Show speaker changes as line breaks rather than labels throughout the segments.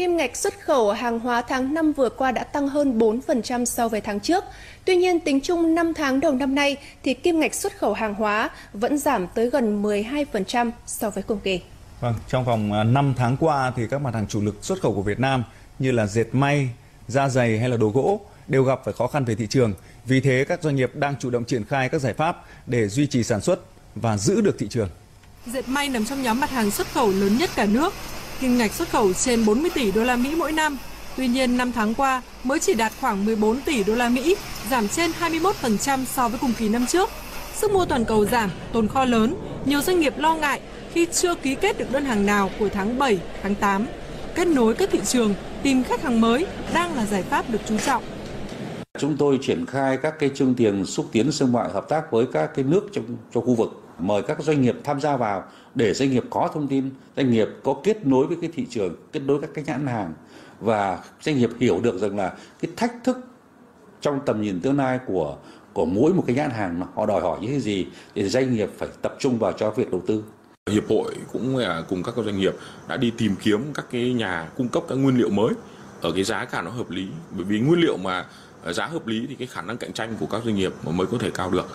kim ngạch xuất khẩu hàng hóa tháng 5 vừa qua đã tăng hơn 4% so với tháng trước. Tuy nhiên, tính chung 5 tháng đầu năm nay thì kim ngạch xuất khẩu hàng hóa vẫn giảm tới gần 12% so với cùng kỳ.
Vâng, trong vòng 5 tháng qua thì các mặt hàng chủ lực xuất khẩu của Việt Nam như là dệt may, da giày hay là đồ gỗ đều gặp phải khó khăn về thị trường. Vì thế các doanh nghiệp đang chủ động triển khai các giải pháp để duy trì sản xuất và giữ được thị trường.
Dệt may nằm trong nhóm mặt hàng xuất khẩu lớn nhất cả nước. Kim ngạch xuất khẩu trên 40 tỷ đô la Mỹ mỗi năm. Tuy nhiên 5 tháng qua mới chỉ đạt khoảng 14 tỷ đô la Mỹ, giảm trên 21% so với cùng kỳ năm trước. Sức mua toàn cầu giảm, tồn kho lớn, nhiều doanh nghiệp lo ngại khi chưa ký kết được đơn hàng nào của tháng 7, tháng 8. Kết nối các thị trường, tìm khách hàng mới đang là giải pháp được chú trọng.
Chúng tôi triển khai các cái chương trình xúc tiến thương mại hợp tác với các cái nước trong khu vực, mời các doanh nghiệp tham gia vào để doanh nghiệp có thông tin, doanh nghiệp có kết nối với cái thị trường, kết nối các cái nhãn hàng và doanh nghiệp hiểu được rằng là cái thách thức trong tầm nhìn tương lai của mỗi một cái nhãn hàng họ đòi hỏi những cái gì để doanh nghiệp phải tập trung vào cho việc đầu tư.
Hiệp hội cũng cùng các doanh nghiệp đã đi tìm kiếm các cái nhà cung cấp các nguyên liệu mới ở cái giá cả nó hợp lý, bởi vì nguyên liệu mà giá hợp lý thì cái khả năng cạnh tranh của các doanh nghiệp mới có thể cao được.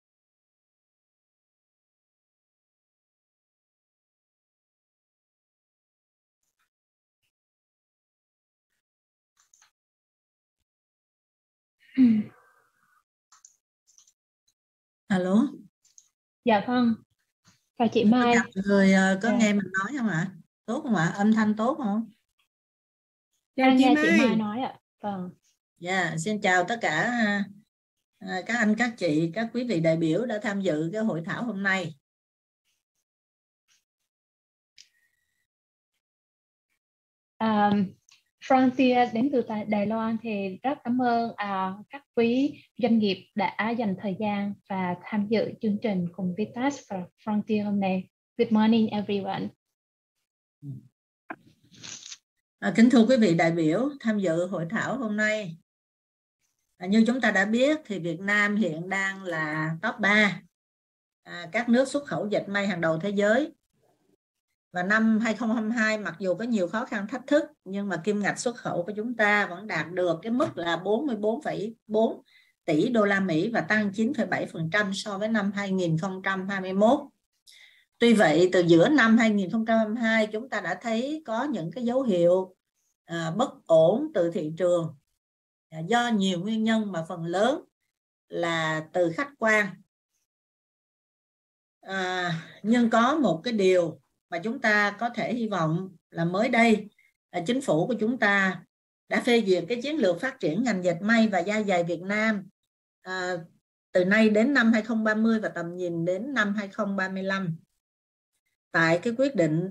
Alo.
Dạ vâng. Chào chị Mai.
Người có nghe mình nói không ạ? Tốt không ạ? Âm thanh tốt không?
Chào chị Mai. Chị Mai nói ạ. Vâng.
Dạ, xin chào tất cả các anh, các chị, các quý vị đại biểu đã tham dự cái hội thảo hôm nay.
Frontier đến từ Đài Loan thì rất cảm ơn các quý doanh nghiệp đã dành thời gian và tham dự chương trình cùng VITAS và Frontier hôm nay. Good morning everyone.
Kính thưa quý vị đại biểu tham dự hội thảo hôm nay. Như chúng ta đã biết thì Việt Nam hiện đang là top 3 các nước xuất khẩu dệt may hàng đầu thế giới. Và năm 2022 mặc dù có nhiều khó khăn thách thức nhưng mà kim ngạch xuất khẩu của chúng ta vẫn đạt được cái mức là 44,4 tỷ đô la Mỹ và tăng 9,7% so với năm 2021. Tuy vậy từ giữa năm 2022 chúng ta đã thấy có những cái dấu hiệu bất ổn từ thị trường do nhiều nguyên nhân mà phần lớn là từ khách quan. Nhưng có một cái điều mà chúng ta có thể hy vọng là mới đây chính phủ của chúng ta đã phê duyệt cái chiến lược phát triển ngành dệt may và da giày Việt Nam từ nay đến năm 2030 và tầm nhìn đến năm 2035. Tại cái quyết định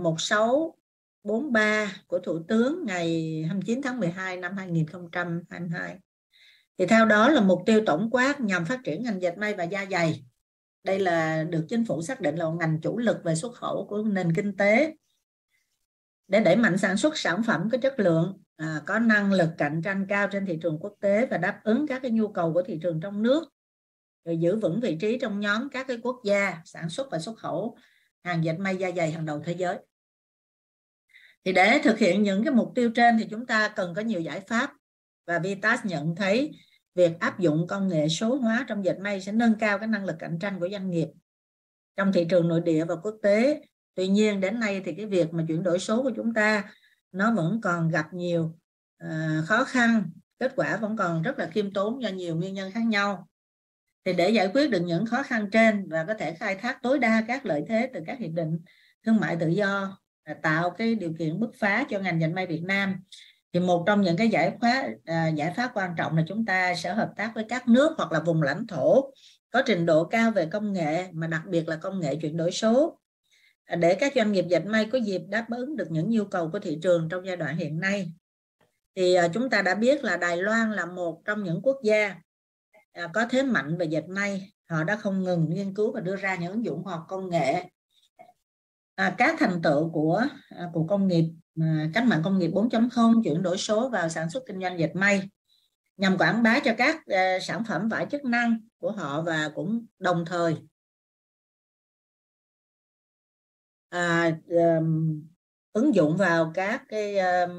1643 của Thủ tướng ngày 29 tháng 12 năm 2022. Thì theo đó là mục tiêu tổng quát nhằm phát triển ngành dệt may và da giày. Đây là được chính phủ xác định là ngành chủ lực về xuất khẩu của nền kinh tế để đẩy mạnh sản xuất sản phẩm có chất lượng, có năng lực cạnh tranh cao trên thị trường quốc tế và đáp ứng các cái nhu cầu của thị trường trong nước, rồi giữ vững vị trí trong nhóm các cái quốc gia sản xuất và xuất khẩu hàng dệt may da giày hàng đầu thế giới. Thì để thực hiện những cái mục tiêu trên thì chúng ta cần có nhiều giải pháp và VITAS nhận thấy việc áp dụng công nghệ số hóa trong dệt may sẽ nâng cao cái năng lực cạnh tranh của doanh nghiệp trong thị trường nội địa và quốc tế. Tuy nhiên đến nay thì cái việc mà chuyển đổi số của chúng ta nó vẫn còn gặp nhiều khó khăn, kết quả vẫn còn rất là khiêm tốn do nhiều nguyên nhân khác nhau. Thì để giải quyết được những khó khăn trên và có thể khai thác tối đa các lợi thế từ các hiệp định thương mại tự do, tạo cái điều kiện bứt phá cho ngành dệt may Việt Nam, thì một trong những cái giải pháp quan trọng là chúng ta sẽ hợp tác với các nước hoặc là vùng lãnh thổ có trình độ cao về công nghệ, mà đặc biệt là công nghệ chuyển đổi số, để các doanh nghiệp dệt may có dịp đáp ứng được những nhu cầu của thị trường trong giai đoạn hiện nay. Thì chúng ta đã biết là Đài Loan là một trong những quốc gia có thế mạnh về dệt may. Họ đã không ngừng nghiên cứu và đưa ra những ứng dụng khoa học công nghệ. Các thành tựu của công nghiệp cách mạng công nghiệp 4.0 chuyển đổi số vào sản xuất kinh doanh dệt may nhằm quảng bá cho các sản phẩm vải chức năng của họ, và cũng đồng thời ứng dụng vào các cái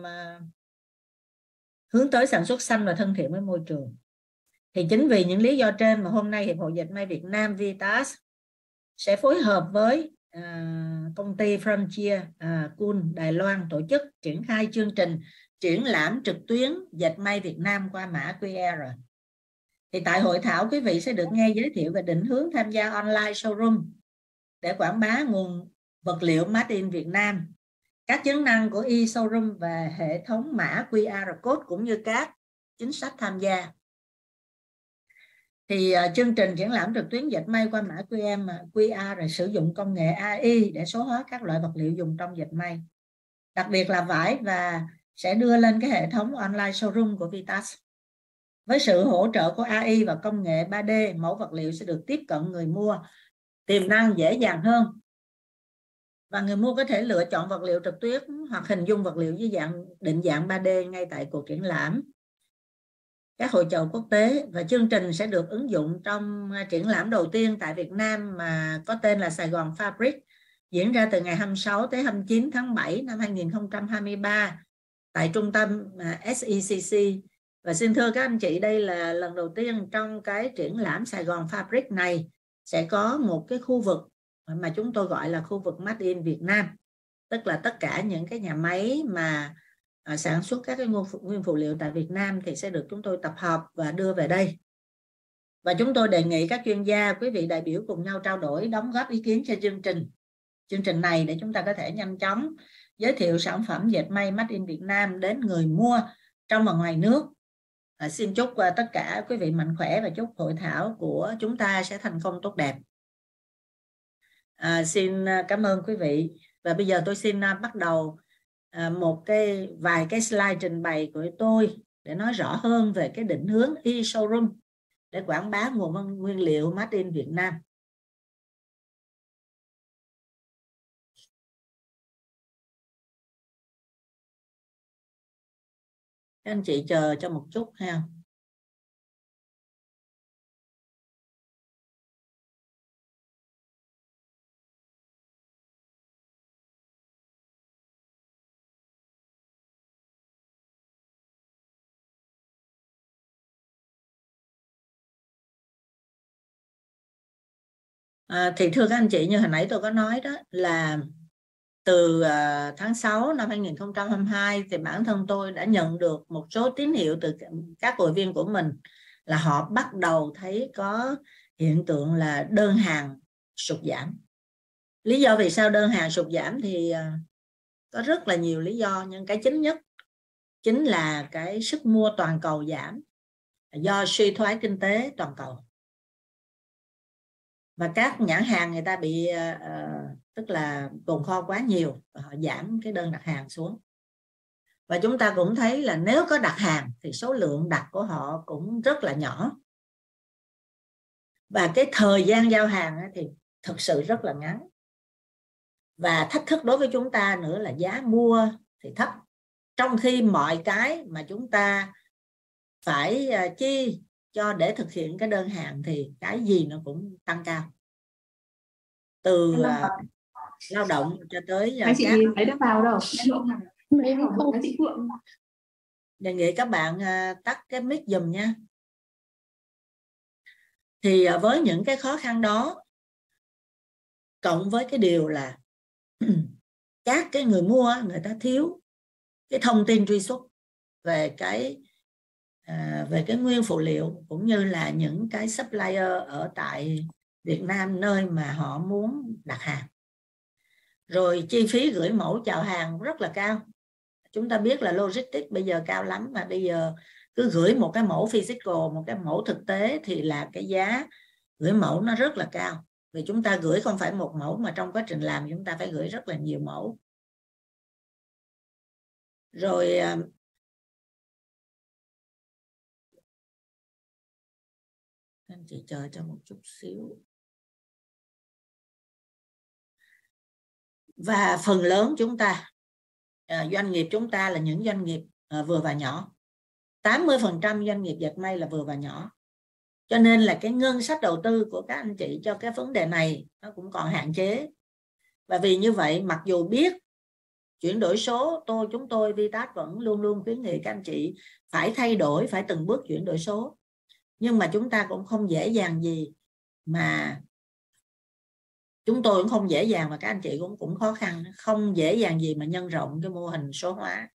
hướng tới sản xuất xanh và thân thiện với môi trường. Thì chính vì những lý do trên mà hôm nay Hiệp hội Dệt may Việt Nam VITAS sẽ phối hợp với công ty Frontier.cool Đài Loan tổ chức triển khai chương trình triển lãm trực tuyến dệt may Việt Nam qua mã QR. Thì tại hội thảo quý vị sẽ được nghe giới thiệu về định hướng tham gia online showroom để quảng bá nguồn vật liệu made in Việt Nam, các chức năng của e-showroom và hệ thống mã QR code cũng như các chính sách tham gia. Thì chương trình triển lãm trực tuyến dệt may qua mã QR rồi sử dụng công nghệ AI để số hóa các loại vật liệu dùng trong dệt may, đặc biệt là vải, và sẽ đưa lên cái hệ thống online showroom của VITAS. Với sự hỗ trợ của AI và công nghệ 3D, mẫu vật liệu sẽ được tiếp cận người mua tiềm năng dễ dàng hơn. Và người mua có thể lựa chọn vật liệu trực tuyến hoặc hình dung vật liệu với định dạng 3D ngay tại cuộc triển lãm, các hội chợ quốc tế. Và chương trình sẽ được ứng dụng trong triển lãm đầu tiên tại Việt Nam mà có tên là Saigon Fabric, diễn ra từ ngày 26 tới 29 tháng 7 năm 2023 tại trung tâm SECC. Và xin thưa các anh chị, đây là lần đầu tiên trong cái triển lãm Saigon Fabric này sẽ có một cái khu vực mà chúng tôi gọi là khu vực Made in Việt Nam, tức là tất cả những cái nhà máy mà sản xuất các cái nguyên phụ liệu tại Việt Nam thì sẽ được chúng tôi tập hợp và đưa về đây. Và chúng tôi đề nghị các chuyên gia, quý vị đại biểu cùng nhau trao đổi, đóng góp ý kiến cho chương trình này để chúng ta có thể nhanh chóng giới thiệu sản phẩm dệt may Made in Việt Nam đến người mua trong và ngoài nước. Xin chúc tất cả quý vị mạnh khỏe và chúc hội thảo của chúng ta sẽ thành công tốt đẹp. Xin cảm ơn quý vị. Và bây giờ tôi xin bắt đầu vài cái slide trình bày của tôi để nói rõ hơn về cái định hướng e-showroom để quảng bá nguồn nguyên liệu Made in Việt Nam. Các anh chị chờ cho một chút ha. Thì thưa các anh chị, như hồi nãy tôi có nói đó, là từ tháng 6 năm 2022 thì bản thân tôi đã nhận được một số tín hiệu từ các hội viên của mình là họ bắt đầu thấy có hiện tượng là đơn hàng sụt giảm. Lý do vì sao đơn hàng sụt giảm thì có rất là nhiều lý do, nhưng cái chính nhất chính là cái sức mua toàn cầu giảm do suy thoái kinh tế toàn cầu. Và các nhãn hàng người ta bị tức là tồn kho quá nhiều và họ giảm cái đơn đặt hàng xuống. Và chúng ta cũng thấy là nếu có đặt hàng thì số lượng đặt của họ cũng rất là nhỏ. Và cái thời gian giao hàng thì thực sự rất là ngắn. Và thách thức đối với chúng ta nữa là giá mua thì thấp, trong khi mọi cái mà chúng ta phải chi cho để thực hiện cái đơn hàng thì cái gì nó cũng tăng cao, từ lao động cho tới
các chị thấy đã vào đâu. Em không có chị Phượng.
Đề nghị các bạn tắt cái mic giùm nha. Thì với những cái khó khăn đó, cộng với cái điều là các cái người mua người ta thiếu cái thông tin truy xuất về cái nguyên phụ liệu cũng như là những cái supplier ở tại Việt Nam nơi mà họ muốn đặt hàng. Rồi chi phí gửi mẫu chào hàng rất là cao. Chúng ta biết là logistics bây giờ cao lắm, mà bây giờ cứ gửi một cái mẫu physical, một cái mẫu thực tế thì là cái giá gửi mẫu nó rất là cao. Vì chúng ta gửi không phải một mẫu mà trong quá trình làm chúng ta phải gửi rất là nhiều mẫu. Rồi anh chị chờ cho một chút xíu. Và phần lớn chúng ta, doanh nghiệp chúng ta là những doanh nghiệp vừa và nhỏ. 80% doanh nghiệp dệt may là vừa và nhỏ. Cho nên là cái ngân sách đầu tư của các anh chị cho cái vấn đề này nó cũng còn hạn chế. Và vì như vậy, mặc dù biết Chuyển đổi số, chúng tôi VITAS vẫn luôn luôn khuyến nghị các anh chị phải thay đổi, phải từng bước chuyển đổi số. Nhưng mà chúng ta cũng không dễ dàng gì mà chúng tôi cũng không dễ dàng, và các anh chị cũng khó khăn, không dễ dàng gì mà nhân rộng cái mô hình số hóa.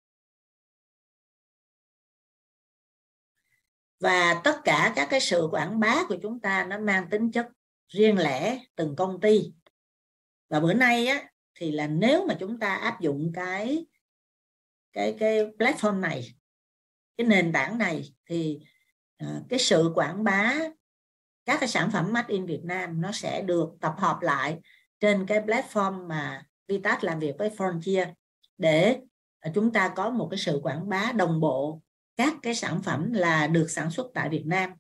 Và tất cả các cái sự quảng bá của chúng ta nó mang tính chất riêng lẻ từng công ty. Và bữa nay á, thì là nếu mà chúng ta áp dụng cái platform này, cái nền tảng này, thì cái sự quảng bá các cái sản phẩm made in Việt Nam nó sẽ được tập hợp lại trên cái platform mà VITAS làm việc với Frontier, để chúng ta có một cái sự quảng bá đồng bộ các cái sản phẩm là được sản xuất tại Việt Nam.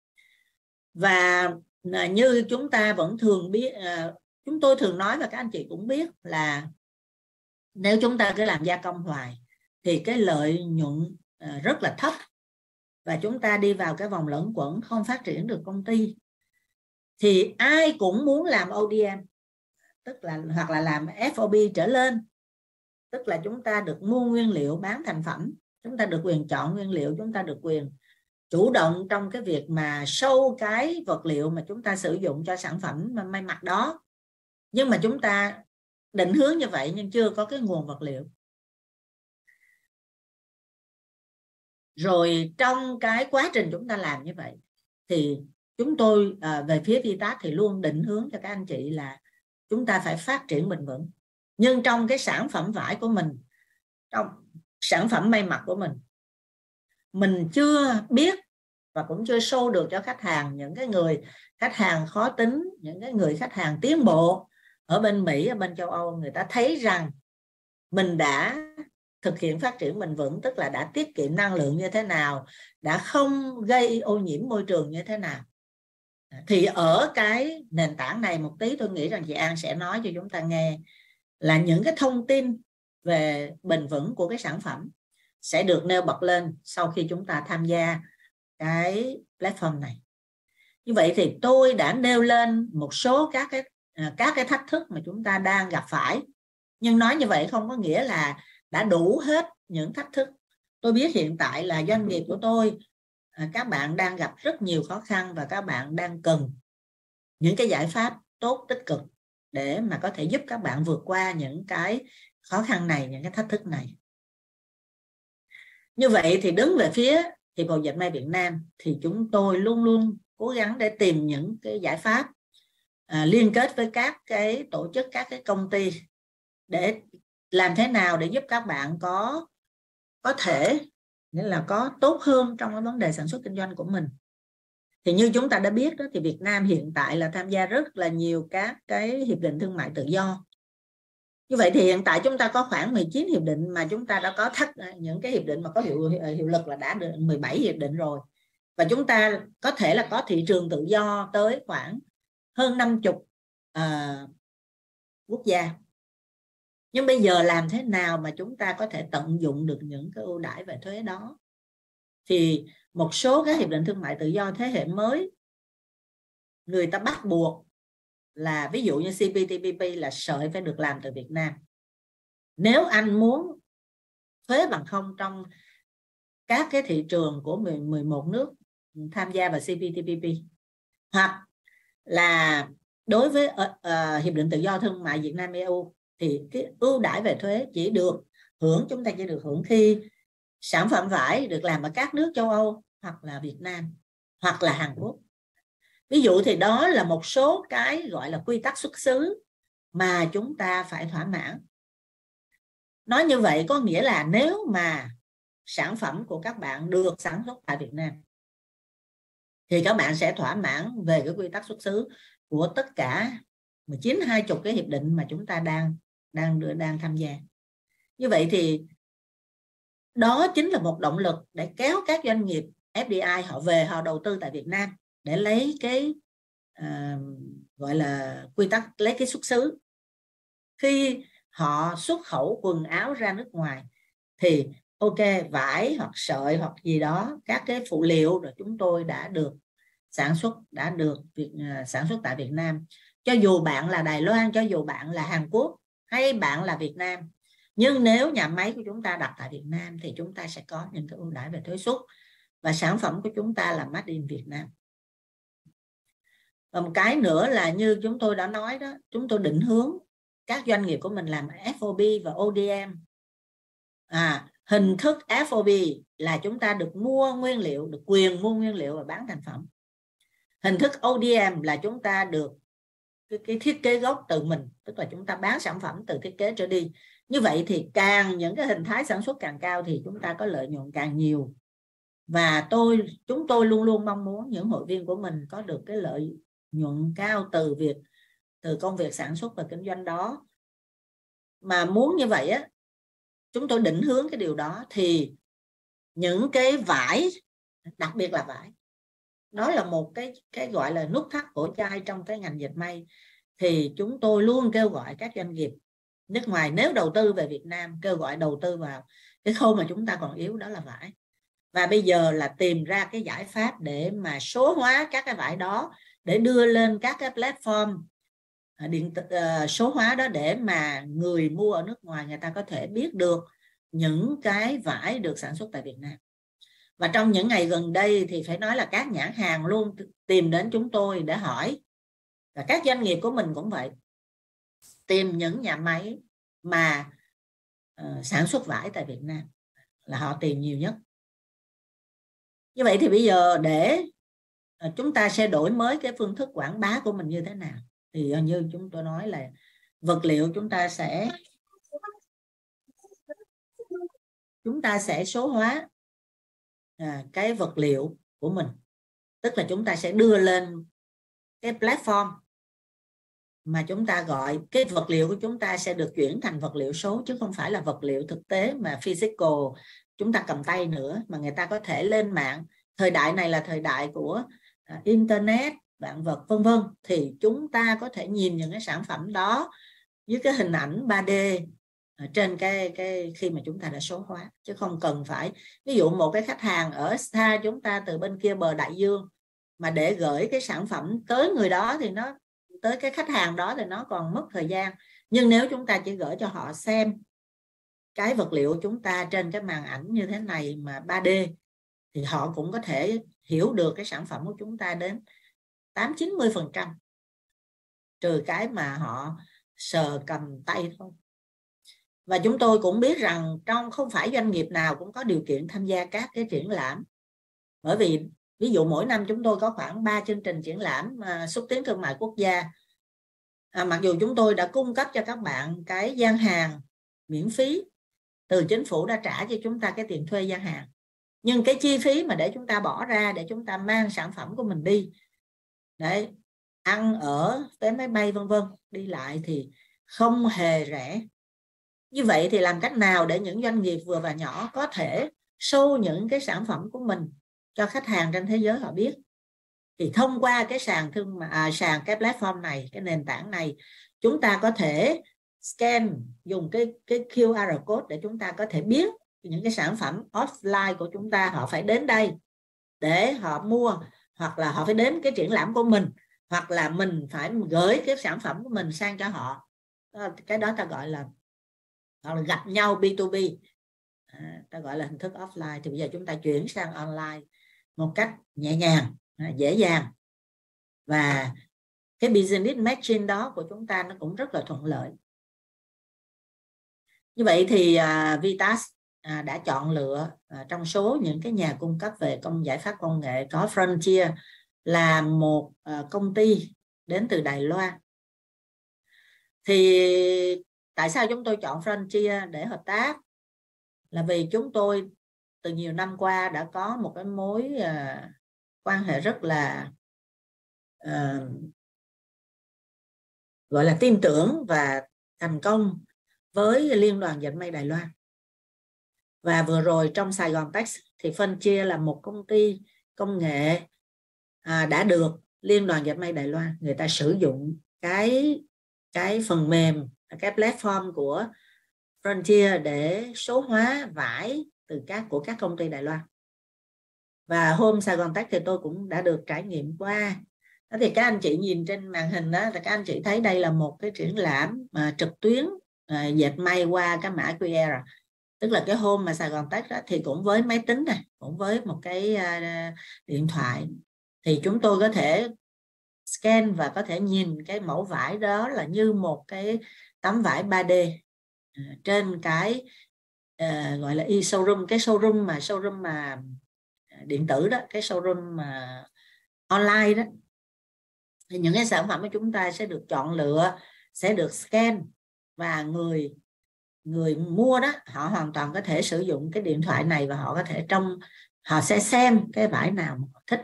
Và như chúng ta vẫn thường biết, chúng tôi thường nói và các anh chị cũng biết là nếu chúng ta cứ làm gia công hoài thì cái lợi nhuận rất là thấp, và chúng ta đi vào cái vòng luẩn quẩn không phát triển được công ty. Thì ai cũng muốn làm ODM, tức là hoặc là làm FOB trở lên, tức là chúng ta được mua nguyên liệu bán thành phẩm, chúng ta được quyền chọn nguyên liệu, chúng ta được quyền chủ động trong cái việc mà show cái vật liệu mà chúng ta sử dụng cho sản phẩm may mặc đó. Nhưng mà chúng ta định hướng như vậy nhưng chưa có cái nguồn vật liệu. Rồi trong cái quá trình chúng ta làm như vậy thì chúng tôi về phía VITAS thì luôn định hướng cho các anh chị là chúng ta phải phát triển bền vững. Nhưng trong cái sản phẩm vải của mình, trong sản phẩm may mặc của mình chưa biết và cũng chưa show được cho khách hàng, những cái người khách hàng khó tính, những cái người khách hàng tiến bộ ở bên Mỹ, ở bên châu Âu, người ta thấy rằng mình đã thực hiện phát triển bền vững, tức là đã tiết kiệm năng lượng như thế nào, đã không gây ô nhiễm môi trường như thế nào. Thì ở cái nền tảng này một tí tôi nghĩ rằng chị An sẽ nói cho chúng ta nghe là những cái thông tin về bền vững của cái sản phẩm sẽ được nêu bật lên sau khi chúng ta tham gia cái platform này. Như vậy thì tôi đã nêu lên một số các cái thách thức mà chúng ta đang gặp phải. Nhưng nói như vậy không có nghĩa là đã đủ hết những thách thức. Tôi biết hiện tại là doanh nghiệp của tôi, các bạn đang gặp rất nhiều khó khăn và các bạn đang cần những cái giải pháp tốt, tích cực để mà có thể giúp các bạn vượt qua những cái khó khăn này, những cái thách thức này. Như vậy thì đứng về phía Hiệp hội Dệt may Việt Nam thì chúng tôi luôn luôn cố gắng để tìm những cái giải pháp liên kết với các cái tổ chức, các cái công ty để làm thế nào để giúp các bạn có thể nghĩa là có tốt hơn trong cái vấn đề sản xuất kinh doanh của mình. Thì như chúng ta đã biết đó, thì Việt Nam hiện tại là tham gia rất là nhiều các cái hiệp định thương mại tự do. Như vậy thì hiện tại chúng ta có khoảng 19 hiệp định mà chúng ta đã có những cái hiệp định mà có hiệu lực là đã được 17 hiệp định rồi. Và chúng ta có thể là có thị trường tự do tới khoảng hơn 50 quốc gia. Nhưng bây giờ làm thế nào mà chúng ta có thể tận dụng được những cái ưu đãi về thuế đó? Thì một số các hiệp định thương mại tự do thế hệ mới, người ta bắt buộc là ví dụ như CPTPP là sợi phải được làm từ Việt Nam. Nếu anh muốn thuế bằng không trong các cái thị trường của 11 nước tham gia vào CPTPP, hoặc là đối với hiệp định tự do thương mại Việt Nam EU thì cái ưu đãi về thuế chỉ được hưởng, chúng ta chỉ được hưởng khi sản phẩm vải được làm ở các nước châu Âu hoặc là Việt Nam hoặc là Hàn Quốc. Ví dụ thì đó là một số cái gọi là quy tắc xuất xứ mà chúng ta phải thỏa mãn. Nói như vậy có nghĩa là nếu mà sản phẩm của các bạn được sản xuất tại Việt Nam thì các bạn sẽ thỏa mãn về cái quy tắc xuất xứ của tất cả 19-20 cái hiệp định mà chúng ta đang tham gia. Như vậy thì đó chính là một động lực để kéo các doanh nghiệp FDI họ về, họ đầu tư tại Việt Nam để lấy cái gọi là quy tắc, lấy cái xuất xứ. Khi họ xuất khẩu quần áo ra nước ngoài thì ok, vải hoặc sợi hoặc gì đó, các cái phụ liệu rồi chúng tôi đã được sản xuất tại Việt Nam. Cho dù bạn là Đài Loan, cho dù bạn là Hàn Quốc hay bạn là Việt Nam, Nhưng nếu nhà máy của chúng ta đặt tại Việt Nam thì chúng ta sẽ có những cái ưu đãi về thuế suất và sản phẩm của chúng ta là made in Việt Nam. Và một cái nữa là như chúng tôi đã nói đó, chúng tôi định hướng các doanh nghiệp của mình làm FOB và ODM. Hình thức FOB là chúng ta được mua nguyên liệu, được quyền mua nguyên liệu và bán thành phẩm. Hình thức ODM là chúng ta được cái thiết kế gốc từ mình, tức là chúng ta bán sản phẩm từ thiết kế trở đi. Như vậy thì càng những cái hình thái sản xuất càng cao thì chúng ta có lợi nhuận càng nhiều. Và chúng tôi luôn luôn mong muốn những hội viên của mình có được cái lợi nhuận cao từ công việc sản xuất và kinh doanh đó. Mà muốn như vậy á, chúng tôi định hướng cái điều đó thì những cái vải, đặc biệt là vải, nó là một cái gọi là nút thắt cổ chai trong cái ngành dệt may. Thì chúng tôi luôn kêu gọi các doanh nghiệp nước ngoài nếu đầu tư về Việt Nam, kêu gọi đầu tư vào cái khâu mà chúng ta còn yếu, đó là vải. Và bây giờ là tìm ra cái giải pháp để mà số hóa các cái vải đó, để đưa lên các cái platform số hóa đó, để mà người mua ở nước ngoài người ta có thể biết được những cái vải được sản xuất tại Việt Nam. Và trong những ngày gần đây thì phải nói là các nhãn hàng luôn tìm đến chúng tôi để hỏi, và các doanh nghiệp của mình cũng vậy, tìm những nhà máy mà sản xuất vải tại Việt Nam là họ tìm nhiều nhất. Như vậy thì bây giờ để chúng ta sẽ đổi mới cái phương thức quảng bá của mình như thế nào, thì như chúng tôi nói là vật liệu chúng ta sẽ số hóa cái vật liệu của mình, tức là chúng ta sẽ đưa lên cái platform mà chúng ta gọi cái vật liệu của chúng ta sẽ được chuyển thành vật liệu số, chứ không phải là vật liệu thực tế mà physical chúng ta cầm tay nữa, mà người ta có thể lên mạng. Thời đại này là thời đại của internet, vạn vật vân vân, thì chúng ta có thể nhìn những cái sản phẩm đó với cái hình ảnh 3D trên cái khi mà chúng ta đã số hóa, chứ không cần phải, ví dụ một cái khách hàng ở xa chúng ta từ bên kia bờ đại dương mà để gửi cái sản phẩm tới người đó thì nó tới cái khách hàng đó thì nó còn mất thời gian. Nhưng nếu chúng ta chỉ gửi cho họ xem cái vật liệu của chúng ta trên cái màn ảnh như thế này mà 3D thì họ cũng có thể hiểu được cái sản phẩm của chúng ta đến 80-90%, trừ cái mà họ sờ cầm tay thôi. Và chúng tôi cũng biết rằng không phải doanh nghiệp nào cũng có điều kiện tham gia các cái triển lãm, bởi vì ví dụ mỗi năm chúng tôi có khoảng 3 chương trình triển lãm xúc tiến thương mại quốc gia. Mặc dù chúng tôi đã cung cấp cho các bạn cái gian hàng miễn phí, từ chính phủ đã trả cho chúng ta cái tiền thuê gian hàng, nhưng cái chi phí mà để chúng ta bỏ ra để chúng ta mang sản phẩm của mình đi, đấy, ăn ở, vé máy bay vân vân, đi lại thì không hề rẻ. Như vậy thì làm cách nào để những doanh nghiệp vừa và nhỏ có thể show những cái sản phẩm của mình cho khách hàng trên thế giới họ biết? Thì thông qua cái sàn cái platform này, cái nền tảng này, chúng ta có thể scan, dùng cái QR code để chúng ta có thể biết những cái sản phẩm offline của chúng ta, họ phải đến đây để họ mua, hoặc là họ phải đến cái triển lãm của mình, hoặc là mình phải gửi cái sản phẩm của mình sang cho họ. Cái đó ta gọi là gặp nhau B2B, ta gọi là hình thức offline. Thì bây giờ chúng ta chuyển sang online một cách nhẹ nhàng, dễ dàng, và cái business matching đó của chúng ta nó cũng rất là thuận lợi. Như vậy thì VITAS đã chọn lựa trong số những cái nhà cung cấp về giải pháp công nghệ có Frontier là một công ty đến từ Đài Loan. Thì tại sao chúng tôi chọn Frontier để hợp tác? Là vì chúng tôi từ nhiều năm qua đã có một cái mối quan hệ rất là gọi là tin tưởng và thành công với Liên đoàn Dệt may Đài Loan. Và vừa rồi trong Saigon Text thì Frontier là một công ty công nghệ đã được Liên đoàn Dệt may Đài Loan người ta sử dụng cái phần mềm, cái platform của Frontier để số hóa vải của các công ty Đài Loan. Và hôm Saigon Text thì tôi cũng đã được trải nghiệm qua. Đó thì các anh chị nhìn trên màn hình đó, là các anh chị thấy đây là một cái triển lãm trực tuyến dệt may qua cái mã QR, tức là cái hôm mà Sài Gòn Tech đó, thì cũng với máy tính này, cũng với một cái điện thoại, thì chúng tôi có thể scan và có thể nhìn cái mẫu vải đó là như một cái tấm vải 3D trên cái gọi là e-showroom, cái showroom mà điện tử đó, cái showroom mà online đó. Thì những cái sản phẩm của chúng ta sẽ được chọn lựa, sẽ được scan, và người mua đó họ hoàn toàn có thể sử dụng cái điện thoại này, và họ có thể họ sẽ xem cái vải nào mà họ thích.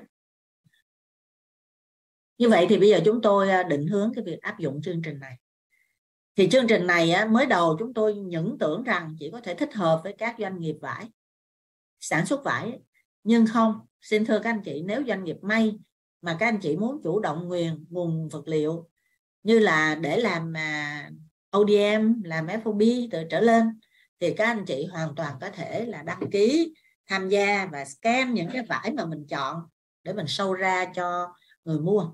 Như vậy thì bây giờ chúng tôi định hướng cái việc áp dụng chương trình này. Thì chương trình này mới đầu chúng tôi những tưởng rằng chỉ có thể thích hợp với các doanh nghiệp vải, sản xuất vải, nhưng không. Xin thưa các anh chị, nếu doanh nghiệp may mà các anh chị muốn chủ động nguồn vật liệu như là để làm ODM, làm FOB trở lên, thì các anh chị hoàn toàn có thể là đăng ký tham gia và scan những cái vải mà mình chọn để mình show ra cho người mua.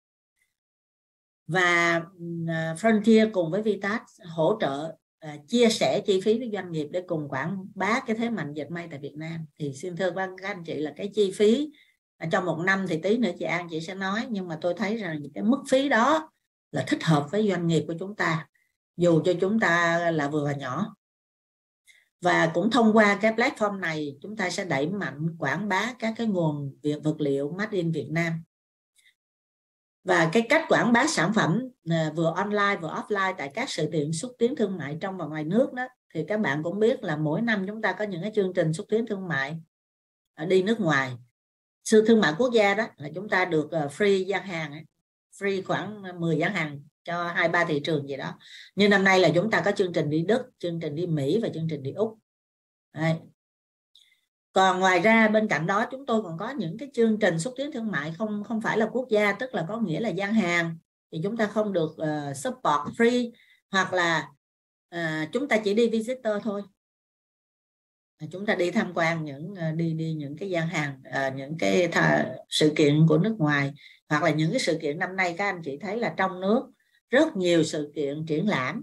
Và Frontier cùng với VITAS hỗ trợ chia sẻ chi phí với doanh nghiệp để cùng quảng bá cái thế mạnh dệt may tại Việt Nam. Thì xin thưa các anh chị là cái chi phí trong một năm thì tí nữa chị An chị sẽ nói, nhưng mà tôi thấy rằng cái mức phí đó là thích hợp với doanh nghiệp của chúng ta, dù cho chúng ta là vừa và nhỏ. Và cũng thông qua cái platform này chúng ta sẽ đẩy mạnh quảng bá các cái nguồn vật liệu made in Việt Nam. Và cái cách quảng bá sản phẩm vừa online vừa offline tại các sự kiện xúc tiến thương mại trong và ngoài nước đó, thì các bạn cũng biết là mỗi năm chúng ta có những cái chương trình xúc tiến thương mại đi nước ngoài. Sư thương mại quốc gia đó là chúng ta được free gian hàng, free khoảng 10 gian hàng cho 2-3 thị trường gì đó. Như năm nay là chúng ta có chương trình đi Đức, chương trình đi Mỹ và chương trình đi Úc. Đây. Còn ngoài ra bên cạnh đó chúng tôi còn có những cái chương trình xúc tiến thương mại không phải là quốc gia, tức là có nghĩa là gian hàng thì chúng ta không được support free, hoặc là chúng ta chỉ đi visitor thôi. Chúng ta đi tham quan những cái gian hàng, những cái sự kiện của nước ngoài, hoặc là những cái sự kiện năm nay các anh chị thấy là trong nước rất nhiều sự kiện triển lãm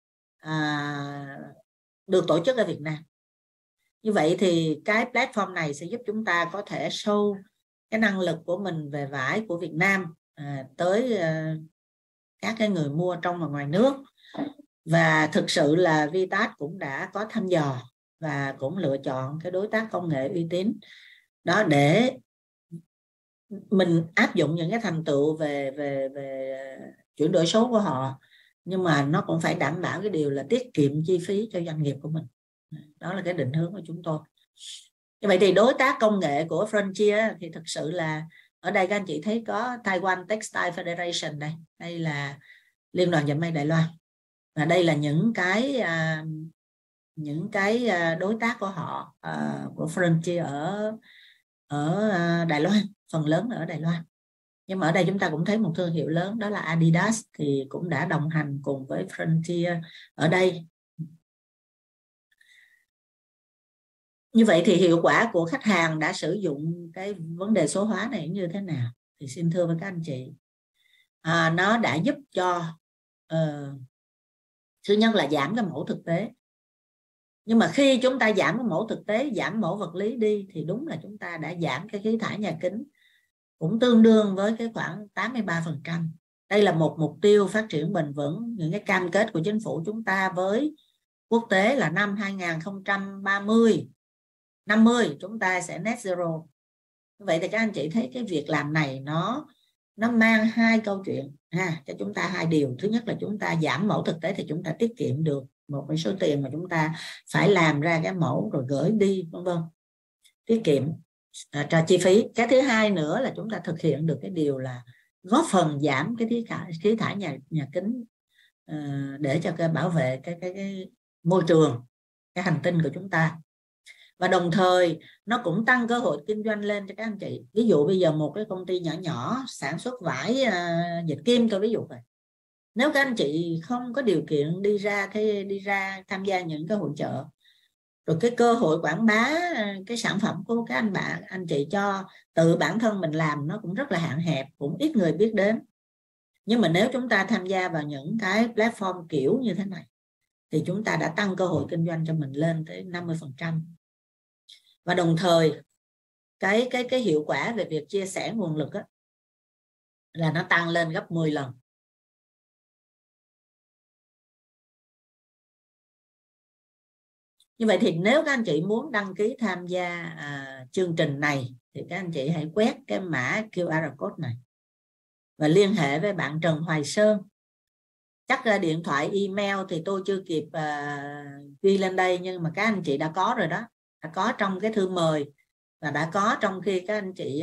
được tổ chức ở Việt Nam. Như vậy thì cái platform này sẽ giúp chúng ta có thể show cái năng lực của mình về vải của Việt Nam tới các cái người mua trong và ngoài nước. Và thực sự là VITAS cũng đã có thăm dò và cũng lựa chọn cái đối tác công nghệ uy tín đó để mình áp dụng những cái thành tựu về chuyển đổi số của họ, nhưng mà nó cũng phải đảm bảo cái điều là tiết kiệm chi phí cho doanh nghiệp của mình. Đó là cái định hướng của chúng tôi. Như vậy thì đối tác công nghệ của Frontier thì thực sự là ở đây các anh chị thấy có Taiwan Textile Federation đây. Đây là Liên đoàn Dệt may Đài Loan. Và đây là những cái đối tác của họ, của Frontier ở Đài Loan, phần lớn ở Đài Loan. Nhưng mà ở đây chúng ta cũng thấy một thương hiệu lớn, đó là Adidas, thì cũng đã đồng hành cùng với Frontier ở đây. Như vậy thì hiệu quả của khách hàng đã sử dụng cái vấn đề số hóa này như thế nào? Thì xin thưa với các anh chị, nó đã giúp cho thứ nhất là giảm cái mẫu thực tế. Nhưng mà khi chúng ta giảm cái mẫu thực tế, giảm mẫu vật lý đi, thì đúng là chúng ta đã giảm cái khí thải nhà kính cũng tương đương với cái khoảng 83%. Đây là một mục tiêu phát triển bền vững, những cái cam kết của chính phủ chúng ta với quốc tế là năm 2030, 50 chúng ta sẽ net zero. Vậy thì các anh chị thấy cái việc làm này nó mang hai câu chuyện cho chúng ta, hai điều. Thứ nhất là chúng ta giảm mẫu thực tế thì chúng ta tiết kiệm được một cái số tiền mà chúng ta phải làm ra cái mẫu rồi gửi đi vân vân, tiết kiệm cho chi phí. Cái thứ hai nữa là chúng ta thực hiện được cái điều là góp phần giảm cái khí thải nhà kính để cho cái bảo vệ cái môi trường, cái hành tinh của chúng ta. Và đồng thời nó cũng tăng cơ hội kinh doanh lên cho các anh chị. Ví dụ bây giờ một cái công ty nhỏ nhỏ sản xuất vải dệt kim, tôi ví dụ vậy. Nếu các anh chị không có điều kiện đi ra tham gia những cái hội chợ, rồi cái cơ hội quảng bá cái sản phẩm của các anh chị cho tự bản thân mình làm nó cũng rất là hạn hẹp, cũng ít người biết đến. Nhưng mà nếu chúng ta tham gia vào những cái platform kiểu như thế này thì chúng ta đã tăng cơ hội kinh doanh cho mình lên tới 50%. Và đồng thời cái hiệu quả về việc chia sẻ nguồn lực á, là nó tăng lên gấp 10 lần. Như vậy thì nếu các anh chị muốn đăng ký tham gia chương trình này thì các anh chị hãy quét cái mã QR code này và liên hệ với bạn Trần Hoài Sơn. Chắc là điện thoại, email thì tôi chưa kịp ghi lên đây, nhưng mà các anh chị đã có rồi đó, đã có trong cái thư mời và đã có trong khi các anh chị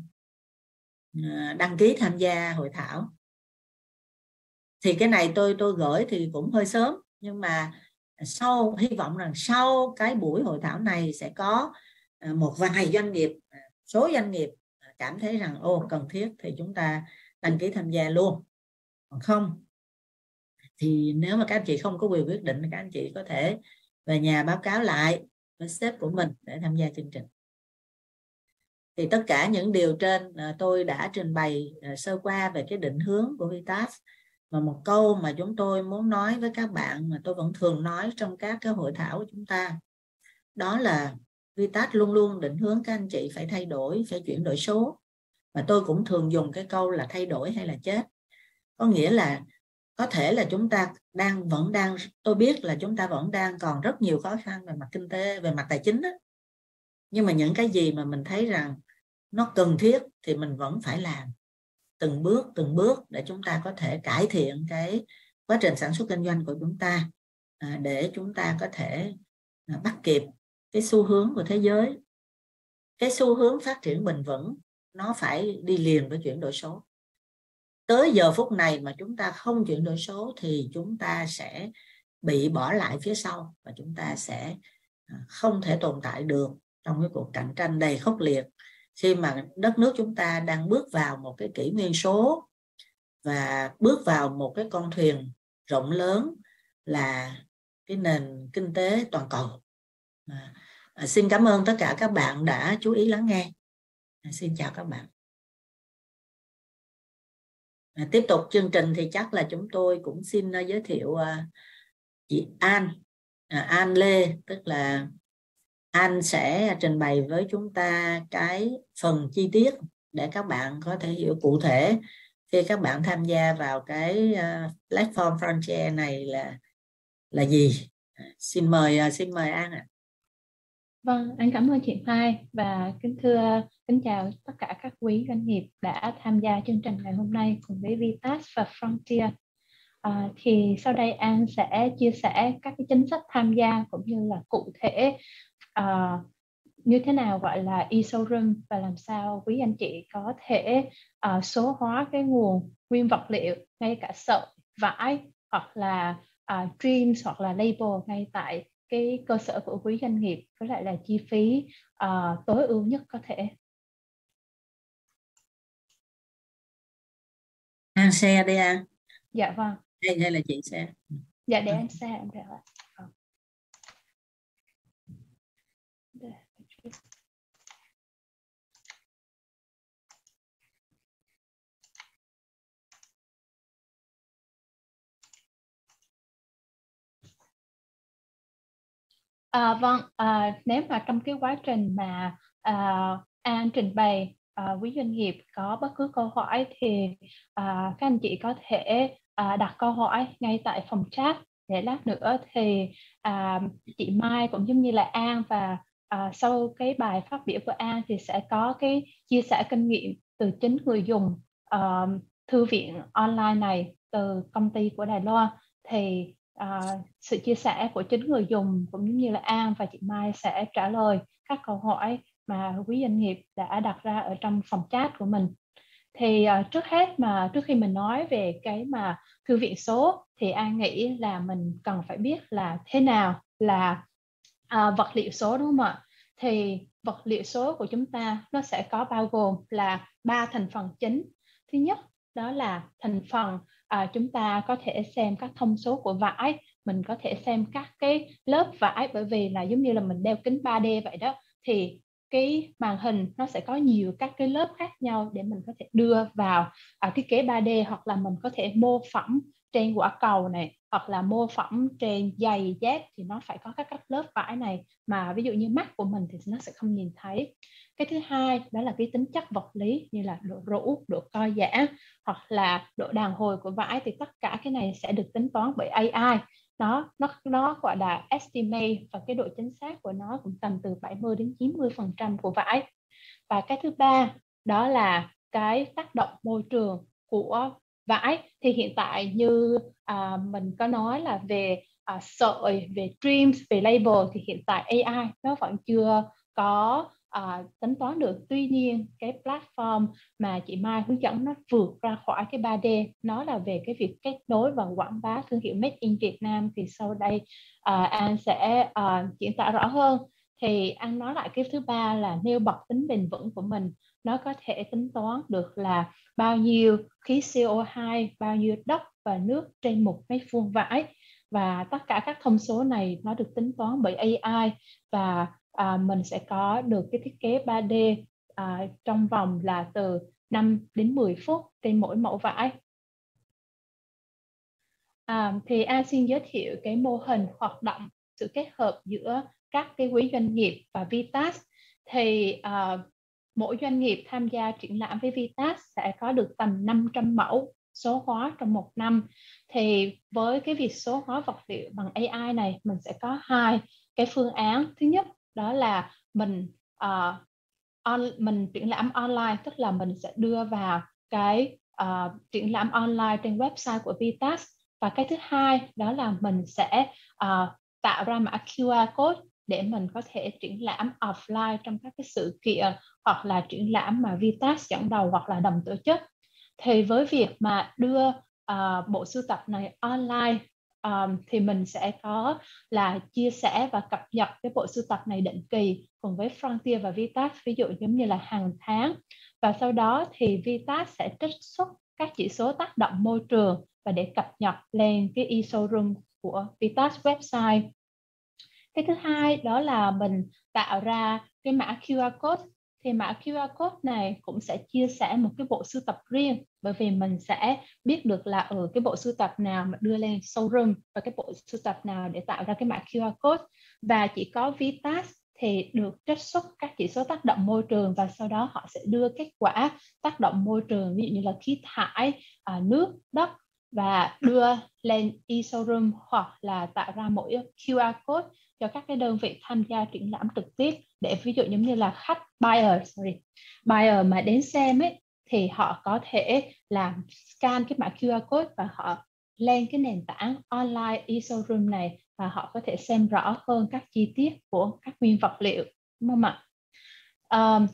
đăng ký tham gia hội thảo. Thì cái này tôi gửi thì cũng hơi sớm, nhưng mà hy vọng rằng sau cái buổi hội thảo này sẽ có một vài doanh nghiệp, số doanh nghiệp cảm thấy rằng cần thiết thì chúng ta đăng ký tham gia luôn. Còn không thì nếu mà các anh chị không có quyền quyết định thì các anh chị có thể về nhà báo cáo lại với sếp của mình để tham gia chương trình. Thì tất cả những điều trên tôi đã trình bày sơ qua về cái định hướng của VITAS. Và một câu mà chúng tôi muốn nói với các bạn mà tôi vẫn thường nói trong các cái hội thảo của chúng ta, đó là VITAS luôn luôn định hướng các anh chị phải thay đổi, phải chuyển đổi số. Và tôi cũng thường dùng cái câu là thay đổi hay là chết. Có nghĩa là có thể là chúng ta vẫn đang, tôi biết là chúng ta vẫn đang còn rất nhiều khó khăn về mặt kinh tế, về mặt tài chính đó. Nhưng mà những cái gì mà mình thấy rằng nó cần thiết thì mình vẫn phải làm từng bước để chúng ta có thể cải thiện cái quá trình sản xuất kinh doanh của chúng ta, để chúng ta có thể bắt kịp cái xu hướng của thế giới. Cái xu hướng phát triển bền vững nó phải đi liền với chuyển đổi số. Tới giờ phút này mà chúng ta không chuyển đổi số thì chúng ta sẽ bị bỏ lại phía sau và chúng ta sẽ không thể tồn tại được trong cái cuộc cạnh tranh đầy khốc liệt khi mà đất nước chúng ta đang bước vào một cái kỷ nguyên số và bước vào một cái con thuyền rộng lớn là cái nền kinh tế toàn cầu. Xin cảm ơn tất cả các bạn đã chú ý lắng nghe. Xin chào các bạn. Tiếp tục chương trình thì chắc là chúng tôi cũng xin giới thiệu chị An Lê, tức là An sẽ trình bày với chúng ta cái phần chi tiết để các bạn có thể hiểu cụ thể khi các bạn tham gia vào cái platform Frontier này là gì. Xin mời An ạ.
Vâng, anh cảm ơn chị Mai và kính chào tất cả các quý doanh nghiệp đã tham gia chương trình ngày hôm nay cùng với VITAS và Frontier. Thì sau đây An sẽ chia sẻ các cái chính sách tham gia cũng như là cụ thể như thế nào gọi là e-showroom và làm sao quý anh chị có thể số hóa cái nguồn nguyên vật liệu, ngay cả sợi, vải hoặc là jeans hoặc là label ngay tại cái cơ sở của quý doanh nghiệp với lại là chi phí tối ưu nhất có thể.
An share đi An.
Dạ vâng.
Hay là chị share?
Dạ để anh share em được ạ. Vâng, nếu mà trong cái quá trình mà An trình bày quý doanh nghiệp có bất cứ câu hỏi thì các anh chị có thể đặt câu hỏi ngay tại phòng chat, để lát nữa thì chị Mai cũng giống như là An và sau cái bài phát biểu của An thì sẽ có cái chia sẻ kinh nghiệm từ chính người dùng thư viện online này từ công ty của Đài Loan. Thì sự chia sẻ của chính người dùng cũng như là An và chị Mai sẽ trả lời các câu hỏi mà quý doanh nghiệp đã đặt ra ở trong phòng chat của mình. Thì trước khi mình nói về cái mà thư viện số thì An nghĩ là mình cần phải biết là thế nào là vật liệu số, đúng không ạ? Thì vật liệu số của chúng ta nó sẽ có bao gồm là 3 thành phần chính. Thứ nhất đó là thành phần chúng ta có thể xem các thông số của vải, mình có thể xem các cái lớp vải, bởi vì là giống như là mình đeo kính 3D vậy đó, thì cái màn hình nó sẽ có nhiều các cái lớp khác nhau để mình có thể đưa vào thiết kế 3D, hoặc là mình có thể mô phỏng trên quả cầu này, hoặc là mô phỏng trên giày dép thì nó phải có các lớp vải này mà ví dụ như mắt của mình thì nó sẽ không nhìn thấy. Cái thứ hai đó là cái tính chất vật lý như là độ rũ, độ co giãn hoặc là độ đàn hồi của vải, thì tất cả cái này sẽ được tính toán bởi AI. Nó gọi là estimate, và cái độ chính xác của nó cũng tầm từ 70 đến 90% của vải. Và cái thứ ba đó là cái tác động môi trường của vải. Thì hiện tại như mình có nói là về sợi, về trims, về label thì hiện tại AI nó vẫn chưa có tính toán được. Tuy nhiên cái platform mà chị Mai hướng dẫn nó vượt ra khỏi cái 3D, nó là về cái việc kết nối và quảng bá thương hiệu Made in Việt Nam. Thì sau đây An sẽ diễn tả rõ hơn. Thì An nói lại cái thứ ba là nêu bật tính bền vững của mình. Nó có thể tính toán được là bao nhiêu khí CO2, bao nhiêu đất và nước trên 1 mét vuông vải. Và tất cả các thông số này nó được tính toán bởi AI, và mình sẽ có được cái thiết kế 3D trong vòng là từ 5 đến 10 phút trên mỗi mẫu vải. Thì An xin giới thiệu cái mô hình hoạt động sự kết hợp giữa các cái quý doanh nghiệp và VITAS. Thì mỗi doanh nghiệp tham gia triển lãm với VITAS sẽ có được tầm 500 mẫu số hóa trong một năm. Thì với cái việc số hóa vật liệu bằng AI này, mình sẽ có hai cái phương án. Thứ nhất đó là mình triển lãm online, tức là mình sẽ đưa vào cái triển lãm online trên website của VITAS. Và cái thứ hai đó là mình sẽ tạo ra mã QR code để mình có thể triển lãm offline trong các cái sự kiện hoặc là triển lãm mà VITAS dẫn đầu hoặc là đồng tổ chức. Thì với việc mà đưa bộ sưu tập này online thì mình sẽ có là chia sẻ và cập nhật cái bộ sưu tập này định kỳ cùng với Frontier và VITAS, ví dụ giống như là hàng tháng. Và sau đó thì VITAS sẽ trích xuất các chỉ số tác động môi trường và để cập nhật lên cái e-showroom của VITAS website. Cái thứ hai đó là mình tạo ra cái mã QR code. Thì mã QR code này cũng sẽ chia sẻ một cái bộ sưu tập riêng, bởi vì mình sẽ biết được là ở cái bộ sưu tập nào mà đưa lên showroom và cái bộ sưu tập nào để tạo ra cái mã QR code. Và chỉ có VITAS thì được trích xuất các chỉ số tác động môi trường, và sau đó họ sẽ đưa kết quả tác động môi trường, ví dụ như là khí thải, nước, đất, và đưa lên e-showroom hoặc là tạo ra mỗi QR code cho các cái đơn vị tham gia triển lãm trực tiếp, để ví dụ giống như là khách buyer mà đến xem ấy, thì họ có thể làm scan cái mã QR code và họ lên cái nền tảng online e-showroom này, và họ có thể xem rõ hơn các chi tiết của các nguyên vật liệu, đúng không ạ?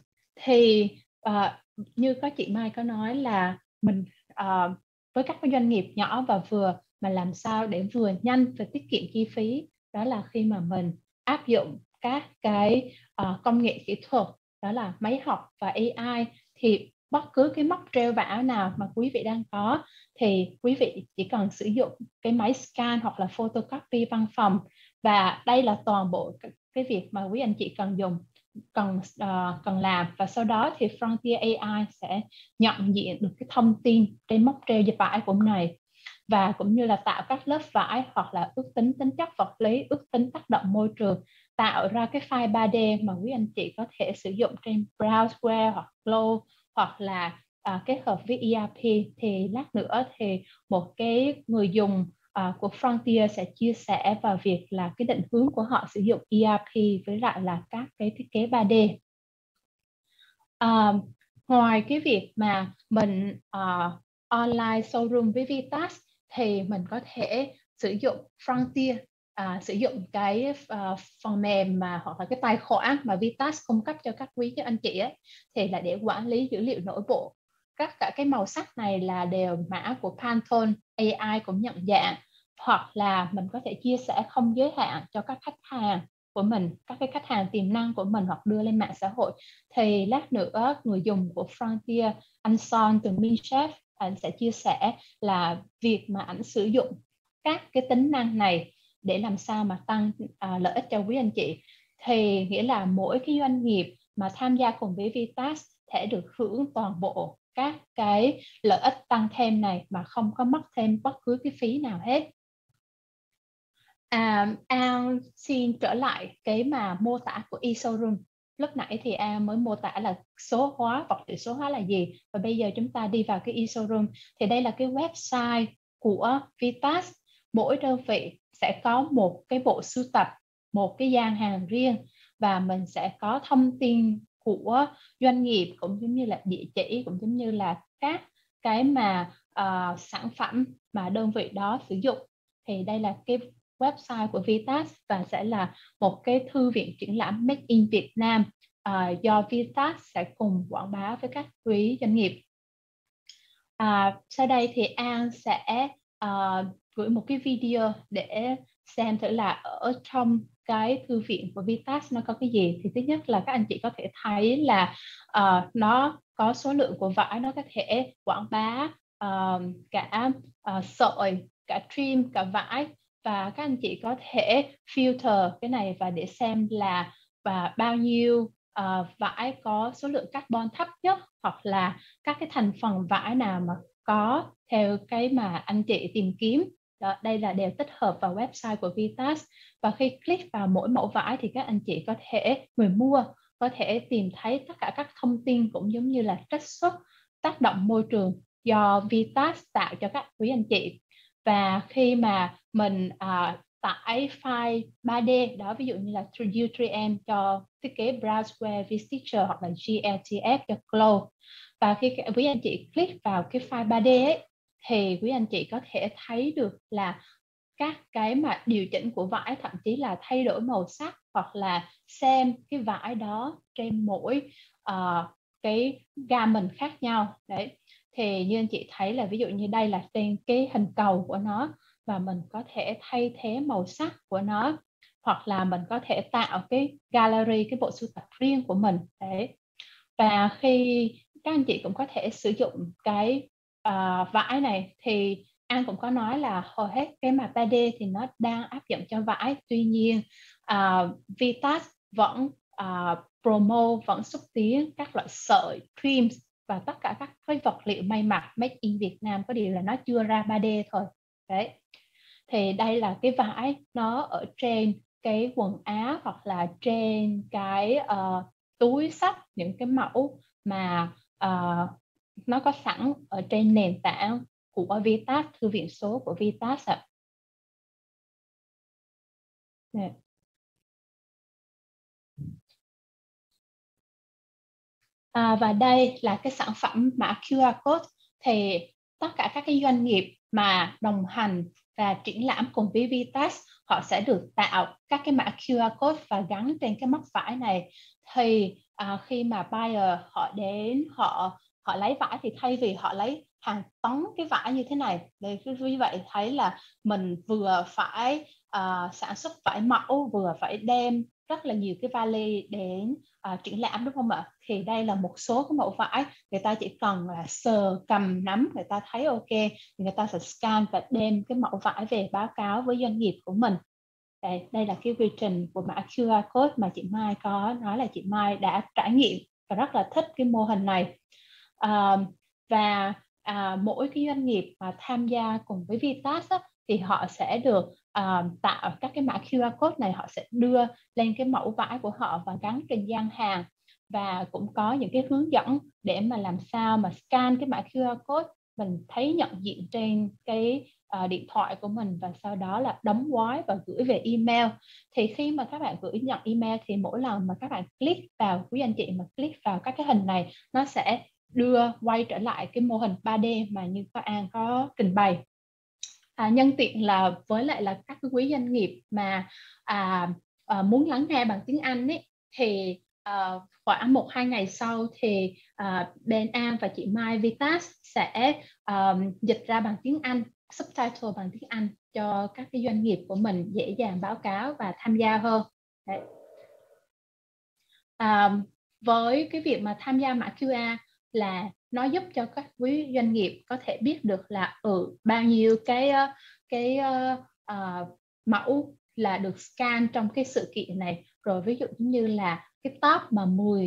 Như có chị Mai có nói là mình với các doanh nghiệp nhỏ và vừa mà làm sao để vừa nhanh và tiết kiệm chi phí, đó là khi mà mình áp dụng các cái công nghệ kỹ thuật, đó là máy học và AI. Thì bất cứ cái móc treo vải nào mà quý vị đang có thì quý vị chỉ cần sử dụng cái máy scan hoặc là photocopy văn phòng, và đây là toàn bộ cái việc mà quý anh chị cần làm. Và sau đó thì Frontier AI sẽ nhận diện được cái thông tin trên móc treo vải của này, và cũng như là tạo các lớp vải hoặc là ước tính tính chất vật lý, ước tính tác động môi trường, tạo ra cái file 3D mà quý anh chị có thể sử dụng trên browseware hoặc Glow, hoặc là kết hợp với ERP. Thì lát nữa thì một cái người dùng của Frontier sẽ chia sẻ vào việc là cái định hướng của họ sử dụng ERP với lại là các cái thiết kế 3D. Ngoài cái việc mà mình online showroom với VITAS thì mình có thể sử dụng Frontier, sử dụng cái phần mềm mà hoặc là cái tài khoản mà VITAS cung cấp cho các quý anh chị ấy, thì là để quản lý dữ liệu nội bộ. Cả cái màu sắc này là đều mã của Pantone, AI cũng nhận dạng, hoặc là mình có thể chia sẻ không giới hạn cho các khách hàng của mình, các cái khách hàng tiềm năng của mình, hoặc đưa lên mạng xã hội. Thì lát nữa người dùng của Frontier, anh Son từ Minchef, anh sẽ chia sẻ là việc mà anh sử dụng các cái tính năng này để làm sao mà tăng lợi ích cho quý anh chị. Thì nghĩa là mỗi cái doanh nghiệp mà tham gia cùng với VITAS sẽ được hưởng toàn bộ các cái lợi ích tăng thêm này mà không có mất thêm bất cứ cái phí nào hết. An xin trở lại cái mà mô tả của e-showroom. Lúc nãy thì An mới mô tả là số hóa, vật liệu số hóa là gì. Và bây giờ chúng ta đi vào cái e-showroom. Thì đây là cái website của VITAS. Mỗi đơn vị sẽ có một cái bộ sưu tập, một cái gian hàng riêng. Và mình sẽ có thông tin của doanh nghiệp, cũng giống như là địa chỉ, cũng giống như là các cái mà sản phẩm mà đơn vị đó sử dụng. Thì đây là cái website của VITAS và sẽ là một cái thư viện triển lãm Made in Việt Nam do VITAS sẽ cùng quảng bá với các quý doanh nghiệp. Sau đây thì An sẽ gửi một cái video để xem thử là ở trong cái thư viện của VITAS nó có cái gì. Thì thứ nhất là các anh chị có thể thấy là nó có số lượng của vải, nó có thể quảng bá cả sợi, cả trim, cả vải. Và các anh chị có thể filter cái này và để xem là bao nhiêu vải có số lượng carbon thấp nhất, hoặc là các cái thành phần vải nào mà có theo cái mà anh chị tìm kiếm. Đó, đây là đều tích hợp vào website của VITAS. Và khi click vào mỗi mẫu vải thì các anh chị có thể, người mua có thể tìm thấy tất cả các thông tin cũng giống như là trích xuất tác động môi trường do VITAS tạo cho các quý anh chị. Và khi mà mình tải file 3D đó, ví dụ như là U3M cho thiết kế Browseware, VStitcher hoặc là GLTF cho Glow. Và khi quý anh chị click vào cái file 3D ấy, thì quý anh chị có thể thấy được là các cái mà điều chỉnh của vải, thậm chí là thay đổi màu sắc, hoặc là xem cái vải đó trên mỗi cái garment khác nhau. Đấy. Thì như anh chị thấy là ví dụ như đây là trên cái hình cầu của nó, và mình có thể thay thế màu sắc của nó, hoặc là mình có thể tạo cái gallery, cái bộ sưu tập riêng của mình. Đấy. Và khi các anh chị cũng có thể sử dụng cái vải này, thì An cũng có nói là hầu hết cái mà 3D thì nó đang áp dụng cho vải. Tuy nhiên VITAS vẫn promote, vẫn xúc tiến các loại sợi, trims và tất cả các cái vật liệu may mặc made in Việt Nam, có điều là nó chưa ra 3D thôi. Đấy. Thì đây là cái vải nó ở trên cái quần áo, hoặc là trên cái túi xách, những cái mẫu mà nó có sẵn ở trên nền tảng của VITAS, thư viện số của VITAS ạ. Và đây là cái sản phẩm mã QR code. Thì tất cả các cái doanh nghiệp mà đồng hành và triển lãm cùng với VITAS, họ sẽ được tạo các cái mã QR code và gắn trên cái móc vải này. Thì khi mà buyer họ đến, họ lấy vải, thì thay vì họ lấy hàng tấn cái vải như thế này, để như vậy thấy là mình vừa phải sản xuất vải mẫu, vừa phải đem rất là nhiều cái vali đến triển lãm, đúng không ạ? Thì đây là một số cái mẫu vải, người ta chỉ cần là sờ, cầm, nắm, người ta thấy ok, thì người ta sẽ scan và đem cái mẫu vải về báo cáo với doanh nghiệp của mình. Đây là cái quy trình của mã QR code mà chị Mai có nói là chị Mai đã trải nghiệm và rất là thích cái mô hình này. Và mỗi cái doanh nghiệp mà tham gia cùng với VITAS á, thì họ sẽ được tạo các cái mã QR code này, họ sẽ đưa lên cái mẫu vải của họ và gắn trên gian hàng. Và cũng có những cái hướng dẫn để mà làm sao mà scan cái mã QR code, mình thấy nhận diện trên cái điện thoại của mình, và sau đó là đóng gói và gửi về email. Thì khi mà các bạn gửi nhận email thì mỗi lần mà các bạn click vào, quý anh chị mà click vào các cái hình này, nó sẽ đưa quay trở lại cái mô hình 3D mà như các An có trình bày. Nhân tiện là với lại là các quý doanh nghiệp mà muốn lắng nghe bằng tiếng Anh ấy, thì khoảng 1-2 ngày sau thì bên An và chị Mai VITAS sẽ dịch ra bằng tiếng Anh, subtitle bằng tiếng Anh cho các cái doanh nghiệp của mình dễ dàng báo cáo và tham gia hơn. Đấy. Với cái việc mà tham gia mã QR là nó giúp cho các quý doanh nghiệp có thể biết được là bao nhiêu cái mẫu là được scan trong cái sự kiện này. Rồi ví dụ như là cái top mà 10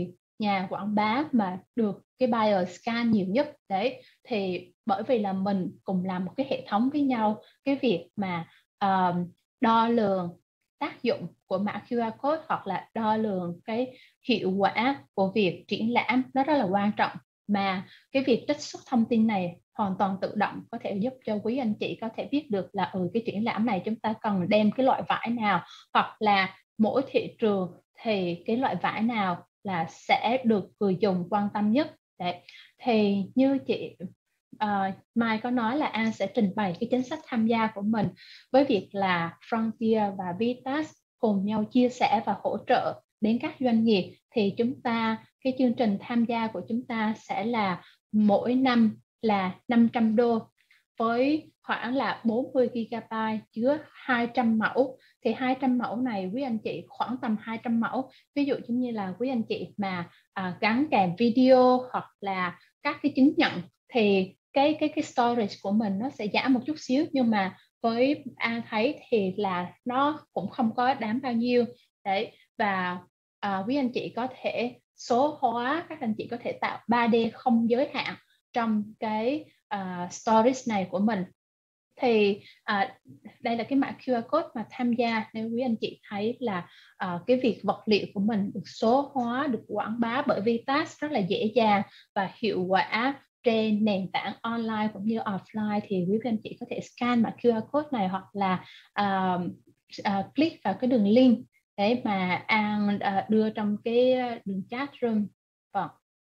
nhà quảng bá mà được cái buyer scan nhiều nhất. Đấy, thì bởi vì là mình cùng làm một cái hệ thống với nhau, cái việc mà đo lường tác dụng của mã QR code hoặc là đo lường cái hiệu quả của việc triển lãm nó rất là quan trọng. Mà cái việc trích xuất thông tin này hoàn toàn tự động có thể giúp cho quý anh chị có thể biết được là cái triển lãm này chúng ta cần đem cái loại vải nào, hoặc là mỗi thị trường thì cái loại vải nào là sẽ được người dùng quan tâm nhất. Đấy, thì như chị Mai có nói là An sẽ trình bày cái chính sách tham gia của mình với việc là Frontier và VITAS cùng nhau chia sẻ và hỗ trợ đến các doanh nghiệp. Thì cái chương trình tham gia của chúng ta sẽ là mỗi năm là 500 đô với khoảng là 40 GB chứa 200 mẫu. Thì 200 mẫu này quý anh chị khoảng tầm 200 mẫu. Ví dụ như là quý anh chị mà gắn kèm video hoặc là các cái chứng nhận thì cái storage của mình nó sẽ giảm một chút xíu, nhưng mà với An thấy thì là nó cũng không có đáng bao nhiêu. Đấy, và quý anh chị có thể số hóa, các anh chị có thể tạo 3D không giới hạn trong cái storage này của mình. Thì đây là cái mã QR code mà tham gia. Nếu quý anh chị thấy là cái việc vật liệu của mình được số hóa, được quảng bá bởi VITAS rất là dễ dàng và hiệu quả trên nền tảng online cũng như offline, thì quý anh chị có thể scan mã QR code này hoặc là click vào cái đường link để mà An đưa trong cái đường chat room. Vâng.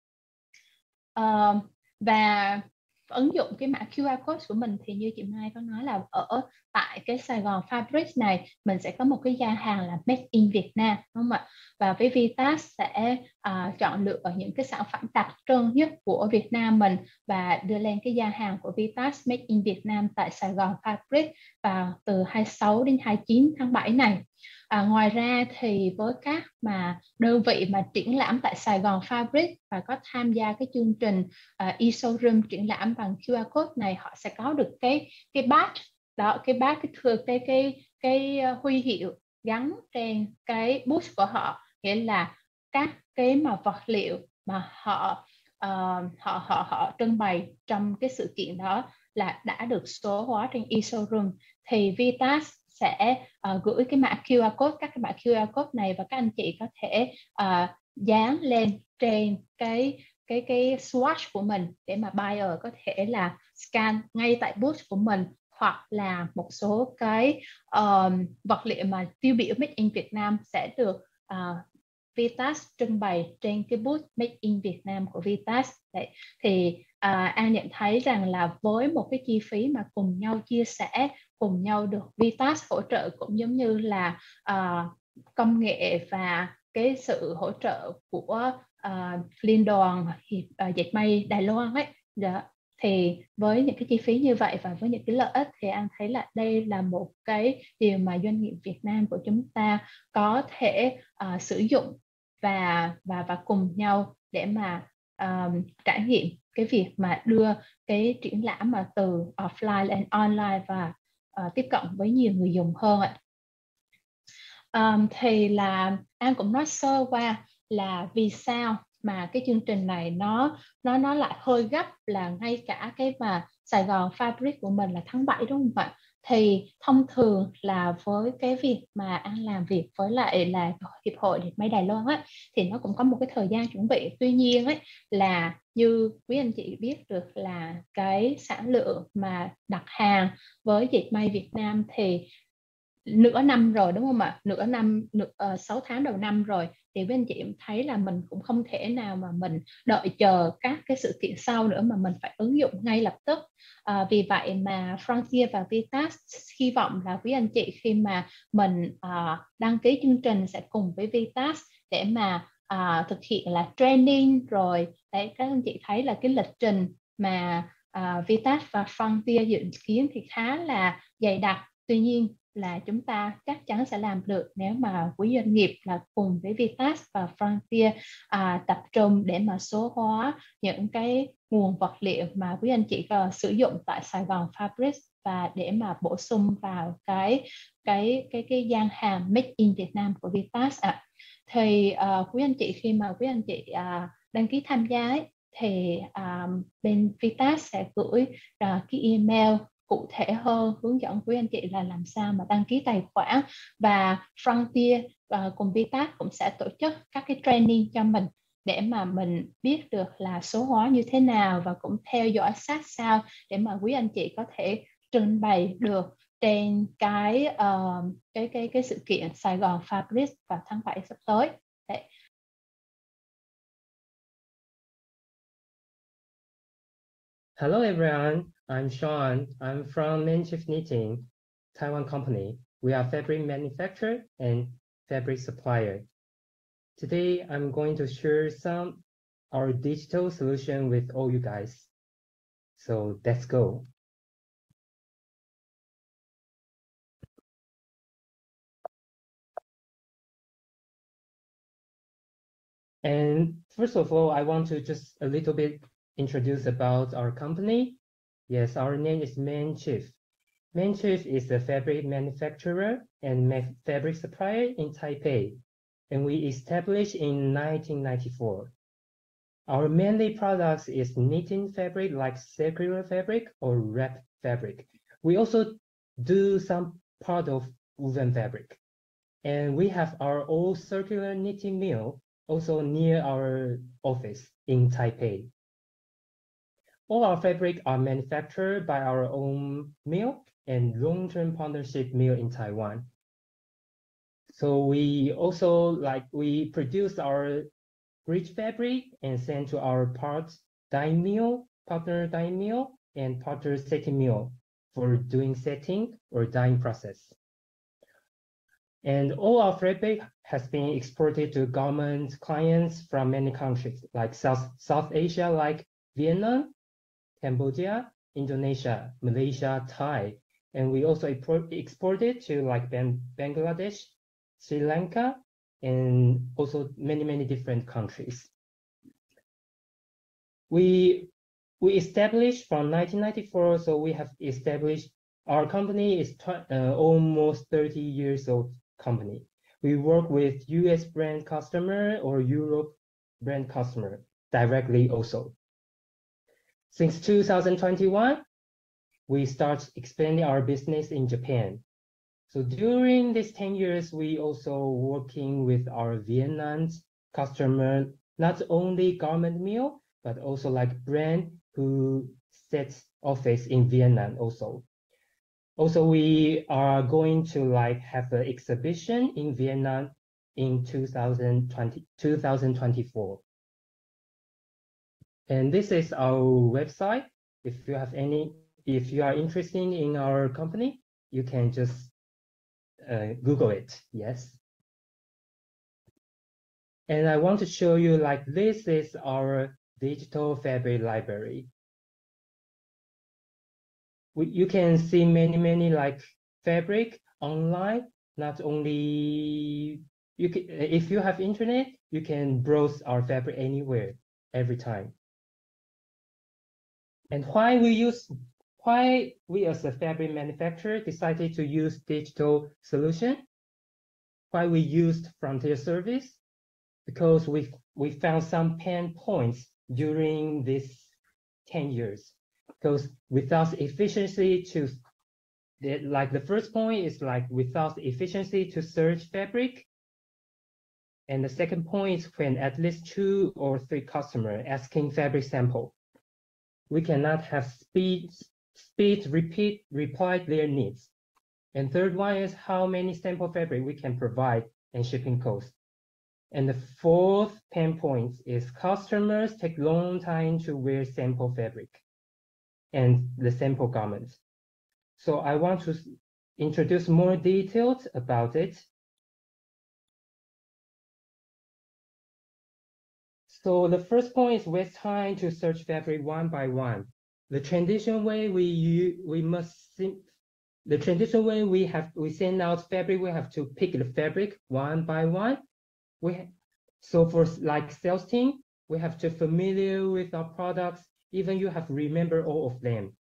Và ứng dụng cái mã QR code của mình thì như chị Mai có nói là ở tại cái Saigon Fabric này mình sẽ có một cái gian hàng là Made in Việt Nam, đúng không ạ? Và với VITAS sẽ chọn lựa những cái sản phẩm đặc trưng nhất của Việt Nam mình và đưa lên cái gian hàng của VITAS Made in Việt Nam tại Saigon Fabric vào từ 26 đến 29 tháng 7 này. Ngoài ra thì với các mà đơn vị mà triển lãm tại Saigon Fabric và có tham gia cái chương trình E-Showroom triển lãm bằng QR code này, họ sẽ có được cái badge đó, cái badge, cái huy hiệu gắn trên cái booth của họ, nghĩa là các cái mà vật liệu mà họ trưng bày trong cái sự kiện đó là đã được số hóa trên E-Showroom. Thì VITAS sẽ gửi cái mã QR code, các cái mã QR code này, và các anh chị có thể dán lên trên cái swatch của mình để mà buyer có thể là scan ngay tại booth của mình, hoặc là một số cái vật liệu mà tiêu biểu Made in Việt Nam sẽ được VITAS trưng bày trên cái booth Made in Việt Nam của VITAS. Đấy, thì An nhận thấy rằng là với một cái chi phí mà cùng nhau chia sẻ, cùng nhau được VITAS hỗ trợ, cũng giống như là công nghệ và cái sự hỗ trợ của Liên đoàn Dệt may Đài Loan ấy. Đó. Thì với những cái chi phí như vậy và với những cái lợi ích thì An thấy là đây là một cái điều mà doanh nghiệp Việt Nam của chúng ta có thể sử dụng và cùng nhau để mà trải nghiệm cái việc mà đưa cái triển lãm mà từ offline lên online và tiếp cận với nhiều người dùng hơn ạ. Thì là An cũng nói sơ qua là vì sao mà cái chương trình này nó lại hơi gấp, là ngay cả cái mà Saigon Fabric của mình là tháng 7, đúng không ạ? Thì thông thường là với cái việc mà An làm việc với lại là Hiệp hội Dệt may Đài Loan á, thì nó cũng có một cái thời gian chuẩn bị. Tuy nhiên ấy, là như quý anh chị biết được là cái sản lượng mà đặt hàng với dệt may Việt Nam thì nửa năm rồi, đúng không ạ? 6 tháng đầu năm rồi, thì với anh chị thấy là mình cũng không thể nào mà mình đợi chờ các cái sự kiện sau nữa, mà mình phải ứng dụng ngay lập tức. Vì vậy mà Frontier và VITAS hy vọng là quý anh chị khi mà mình đăng ký chương trình sẽ cùng với VITAS để mà thực hiện là training rồi. Đấy, các anh chị thấy là cái lịch trình mà VITAS và Frontier dự kiến thì khá là dày đặc. Tuy nhiên là chúng ta chắc chắn sẽ làm được nếu mà quý doanh nghiệp là cùng với VITAS và Frontier tập trung để mà số hóa những cái nguồn vật liệu mà quý anh chị sử dụng tại Saigon Fabric, và để mà bổ sung vào cái gian hàng Made in Việt Nam của VITAS ạ. Thì quý anh chị, khi mà quý anh chị đăng ký tham gia ấy, thì bên VITAS sẽ gửi cái email cụ thể hơn, hướng dẫn quý anh chị là làm sao mà đăng ký tài khoản. Và Frontier cùng VITAS cũng sẽ tổ chức các cái training cho mình để mà mình biết được là số hóa như thế nào, và cũng theo dõi sát sao để mà quý anh chị có thể trình bày được trên cái sự kiện Saigon Fabric vào tháng 7 sắp tới. Đấy.
Hello everyone, I'm Sean. I'm from Manchief Knitting, Taiwan company. We are fabric manufacturer and fabric supplier. Today I'm going to share some our digital solution with all you guys. So let's go. And first of all, I want to just a little bit introduce about our company. Yes, our name is Manchief. Manchief is a fabric manufacturer and fabric supplier in Taipei, and we established in 1994. Our mainly products is knitting fabric like circular fabric or wrap fabric. We also do some part of woven fabric. And we have our own circular knitting mill also near our office in Taipei. All our fabric are manufactured by our own mill and long-term partnership mill in Taiwan. So we also we produce our bridge fabric and send to our partner dye mill, and partner setting mill for doing setting or dyeing process. And all our fabric has been exported to government clients from many countries like South Asia, like Vietnam, Cambodia, Indonesia, Malaysia, Thai. And we also exported to like Bangladesh, Sri Lanka, and also many different countries. We established from 1994, so we have established, our company is almost 30 years old company. We work with US brand customer or Europe brand customer directly also. Since 2021, we start expanding our business in Japan. So during these 10 years, we also working with our Vietnam customer, not only garment mill, but also like brand who sets office in Vietnam also. Also, we are going to like have an exhibition in Vietnam in 2024. And this is our website. If you are interested in our company, you can just Google it, yes. And I want to show you like this is our digital fabric library. You can see many like fabric online. Not only if you have internet, you can browse our fabric anywhere, every time. And why we as a fabric manufacturer decided to use digital solution? Why we used Frontier service? Because we found some pain points during this 10 years. Because without efficiency the first point is like without efficiency to search fabric. And the second point is when at least 2 or 3 customers asking fabric sample, we cannot have speed reply their needs. And third one is how many sample fabric we can provide and shipping cost. And the fourth pain point is customers take long time to wear sample fabric and the sample garments. So I want to introduce more details about it. So the first point is waste time to search fabric one by one. The traditional way we send out fabric, we have to pick the fabric one by one. So for like sales team, we have to familiar with our products, even you have to remember all of them.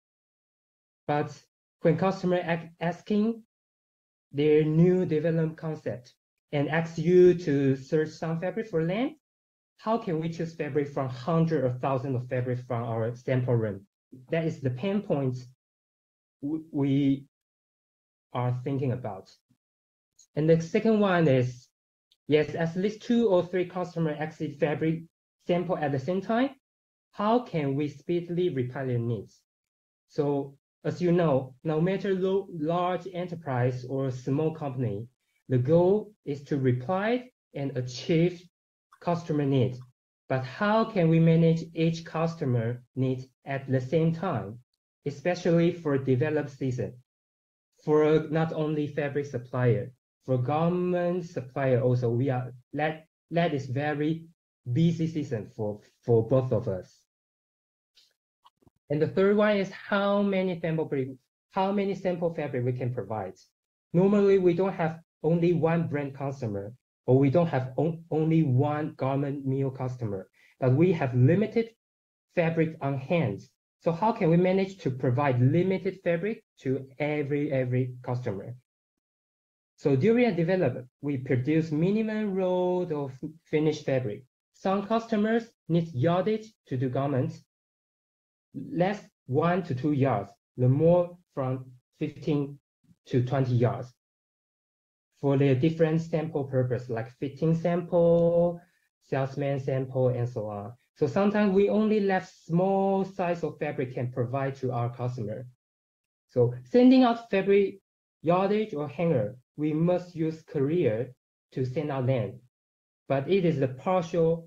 But when customer asking their new development concept, and ask you to search some fabric for land, how can we choose fabric from hundreds or thousands of fabric from our sample room? That is the pain point we are thinking about. And the second one is, yes, at least 2 or 3 customers exit fabric sample at the same time. How can we speedily reply their needs? So as you know, no matter large enterprise or small company, the goal is to reply and achieve customer needs. But how can we manage each customer need at the same time, especially for developed season? For not only fabric supplier, for garment supplier also, that is very busy season for both of us. And the third one is how many sample fabric we can provide. Normally, we don't have only one brand customer, or we don't have only one garment mill customer, but we have limited fabric on hand. So how can we manage to provide limited fabric to every customer? So during a development, we produce minimum load of finished fabric. Some customers need yardage to do garments, less 1 to 2 yards, the more from 15 to 20 yards. For their different sample purpose, like fitting sample, salesman sample, and so on. So sometimes we only left small size of fabric can provide to our customer. So sending out fabric yardage or hanger, we must use courier to send out land, but it is the partial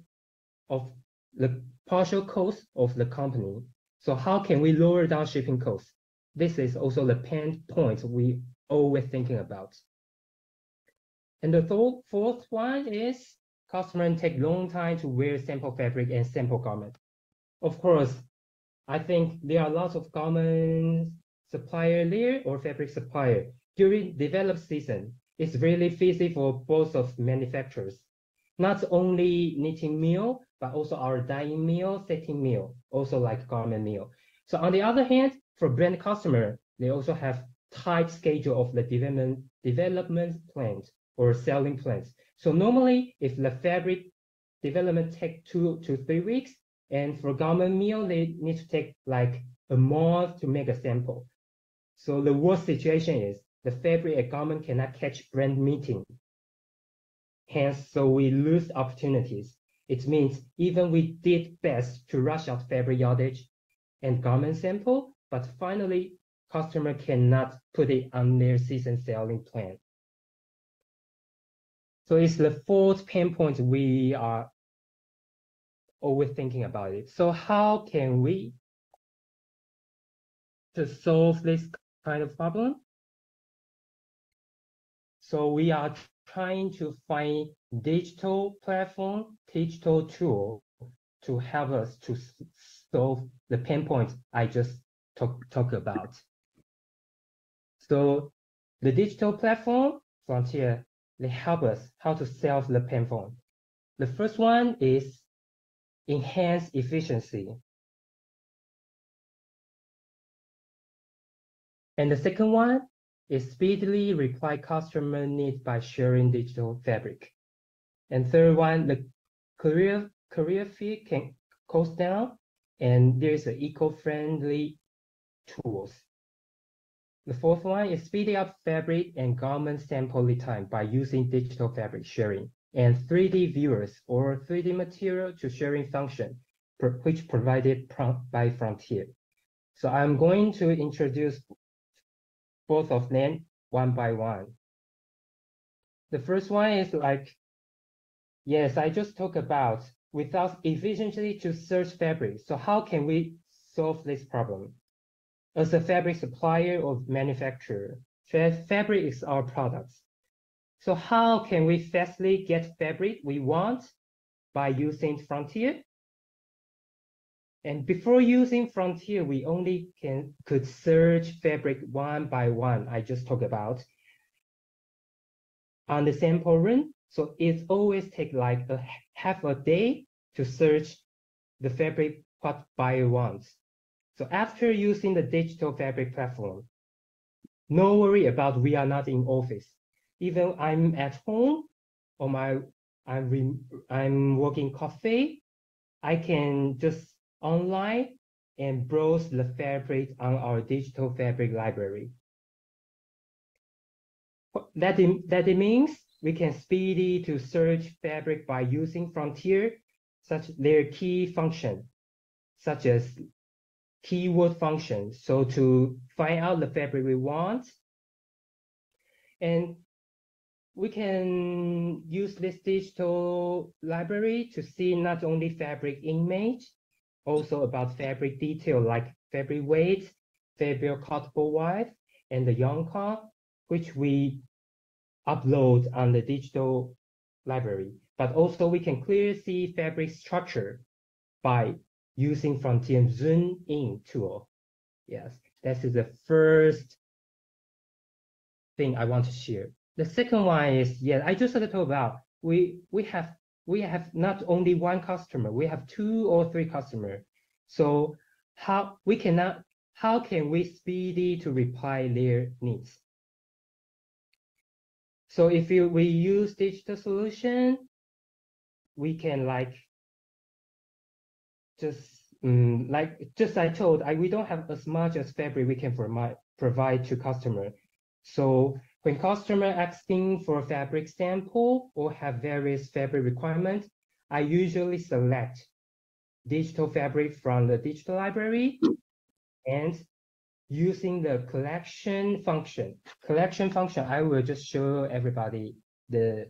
cost of the company. So how can we lower down shipping costs? This is also the pain point we always thinking about. And the fourth one is customers take long time to wear sample fabric and sample garment. Of course, I think there are lots of garment supplier there or fabric supplier. During developed season, it's really easy for both of manufacturers. Not only knitting mill, but also our dyeing mill, setting mill, also like garment mill. So on the other hand, for brand customer, they also have tight schedule of the development plans or selling plans. So normally, if the fabric development take 2 to 3 weeks, and for garment mill, they need to take like a month to make a sample. So the worst situation is the fabric and garment cannot catch brand meeting. Hence, so we lose opportunities. It means even we did best to rush out fabric yardage and garment sample, but finally, customer cannot put it on their season selling plan. So it's the fourth pain point we are always thinking about it. So how can we to solve this kind of problem? So we are trying to find digital platform, digital tool to help us to solve the pain points I just talked about. So the digital platform, Frontier, they help us how to solve the pain point. The first one is enhance efficiency. And the second one is speedily reply customer needs by sharing digital fabric. And third one, the courier fee can cost down, and there's an eco-friendly tools. The fourth one is speeding up fabric and garment sample lead time by using digital fabric sharing and 3D viewers or 3D material to sharing function, which provided by Frontier. So I'm going to introduce both of them one by one. The first one is like, yes, I just talked about without efficiently to search fabric. So how can we solve this problem? As a fabric supplier or manufacturer, fabric is our products. So how can we fastly get fabric we want by using Frontier? And before using Frontier, we only could search fabric one by one, I just talked about, on the sample run. So it always takes like half a day to search the fabric what buyer wants. So after using the digital fabric platform, no worry about we are not in office. Even I'm at home, or I'm working coffee, I can just online and browse the fabric on our digital fabric library. That means we can speedy to search fabric by using Frontier, such their key function, such as keyword function. So to find out the fabric we want, and we can use this digital library to see not only fabric image, also about fabric detail like fabric weight, fabric cuttable width, and the yarn count, which we upload on the digital library. But also we can clearly see fabric structure by using Frontier Zoom In tool. Yes, that is the first thing I want to share. The second one is, yeah, I just talked about we have not only one customer, we have 2 or 3 customers. So how can we speedy to reply their needs? So if we use digital solution, we can I told, we don't have as much as fabric we can provide to customer. So when customer asking for a fabric sample or have various fabric requirements, I usually select digital fabric from the digital library and using the collection function. Collection function, I will just show everybody the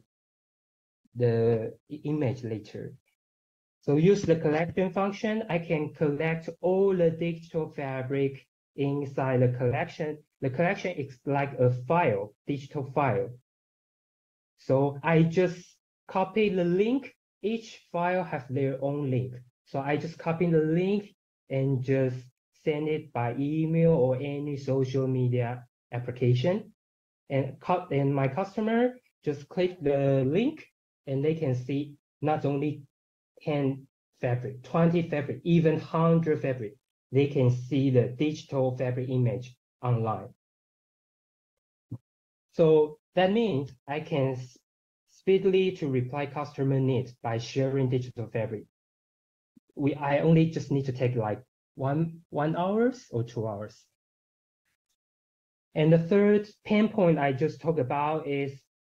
image later. So use the collection function, I can collect all the digital fabric inside the collection. The collection is like a file, digital file. So I just copy the link. Each file has their own link. So I just copy the link and just send it by email or any social media application. And my customer just click the link and they can see not only 10 fabric, 20 fabric, even 100 fabric. They can see the digital fabric image online. So that means I can speedily to reply customer needs by sharing digital fabric. I only just need to take like one hours or 2 hours. And the third pain point I just talked about is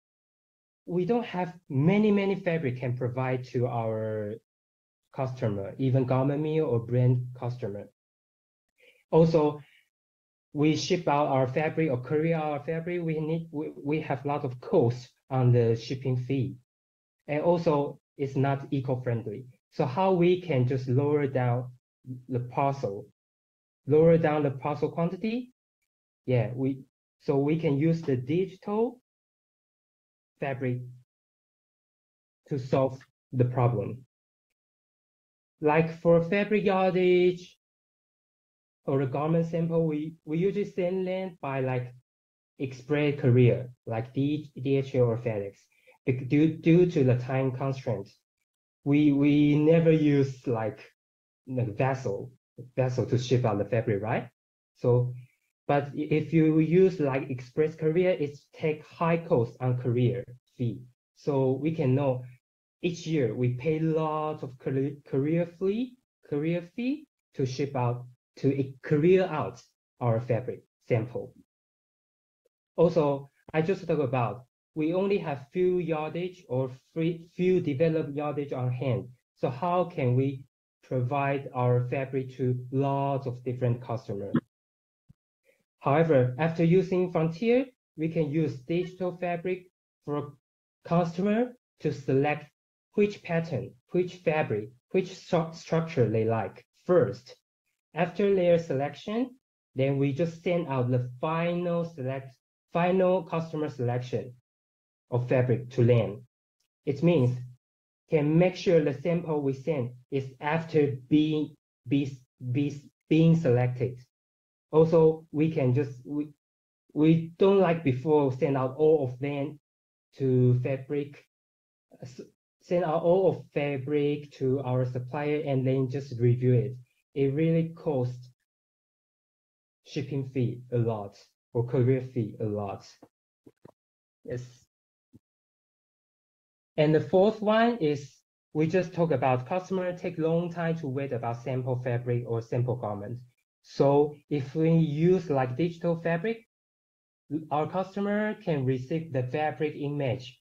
we don't have many fabric can provide to our customer, even government mill or brand customer. Also, we ship out our fabric or courier our fabric, we have a lot of costs on the shipping fee. And also it's not eco-friendly. So how we can just lower down the parcel quantity? Yeah, we can use the digital fabric to solve the problem. Like for fabric yardage or a garment sample, we usually send them by like express courier, like DHL or FedEx. Due to the time constraints, we never use like the vessel to ship out the fabric, right? So, but if you use like express courier, it take high cost on courier fee. So we can know each year we pay lots of courier fee to ship out, to courier out our fabric sample. Also, I just talked about we only have few yardage or few developed yardage on hand. So how can we provide our fabric to lots of different customers? However, after using Frontier, we can use digital fabric for customer to select which pattern, which fabric, which structure they like first. After their selection, then we just send out the final customer selection of fabric to them. It means can make sure the sample we send is after being selected. Also, we can just we don't like before send out all of them to fabric, send out all of fabric to our supplier and then just review it. It really costs shipping fee a lot or courier fee a lot. Yes. And the fourth one is we just talk about customer take long time to wait about sample fabric or sample garment. So if we use like digital fabric, our customer can receive the fabric image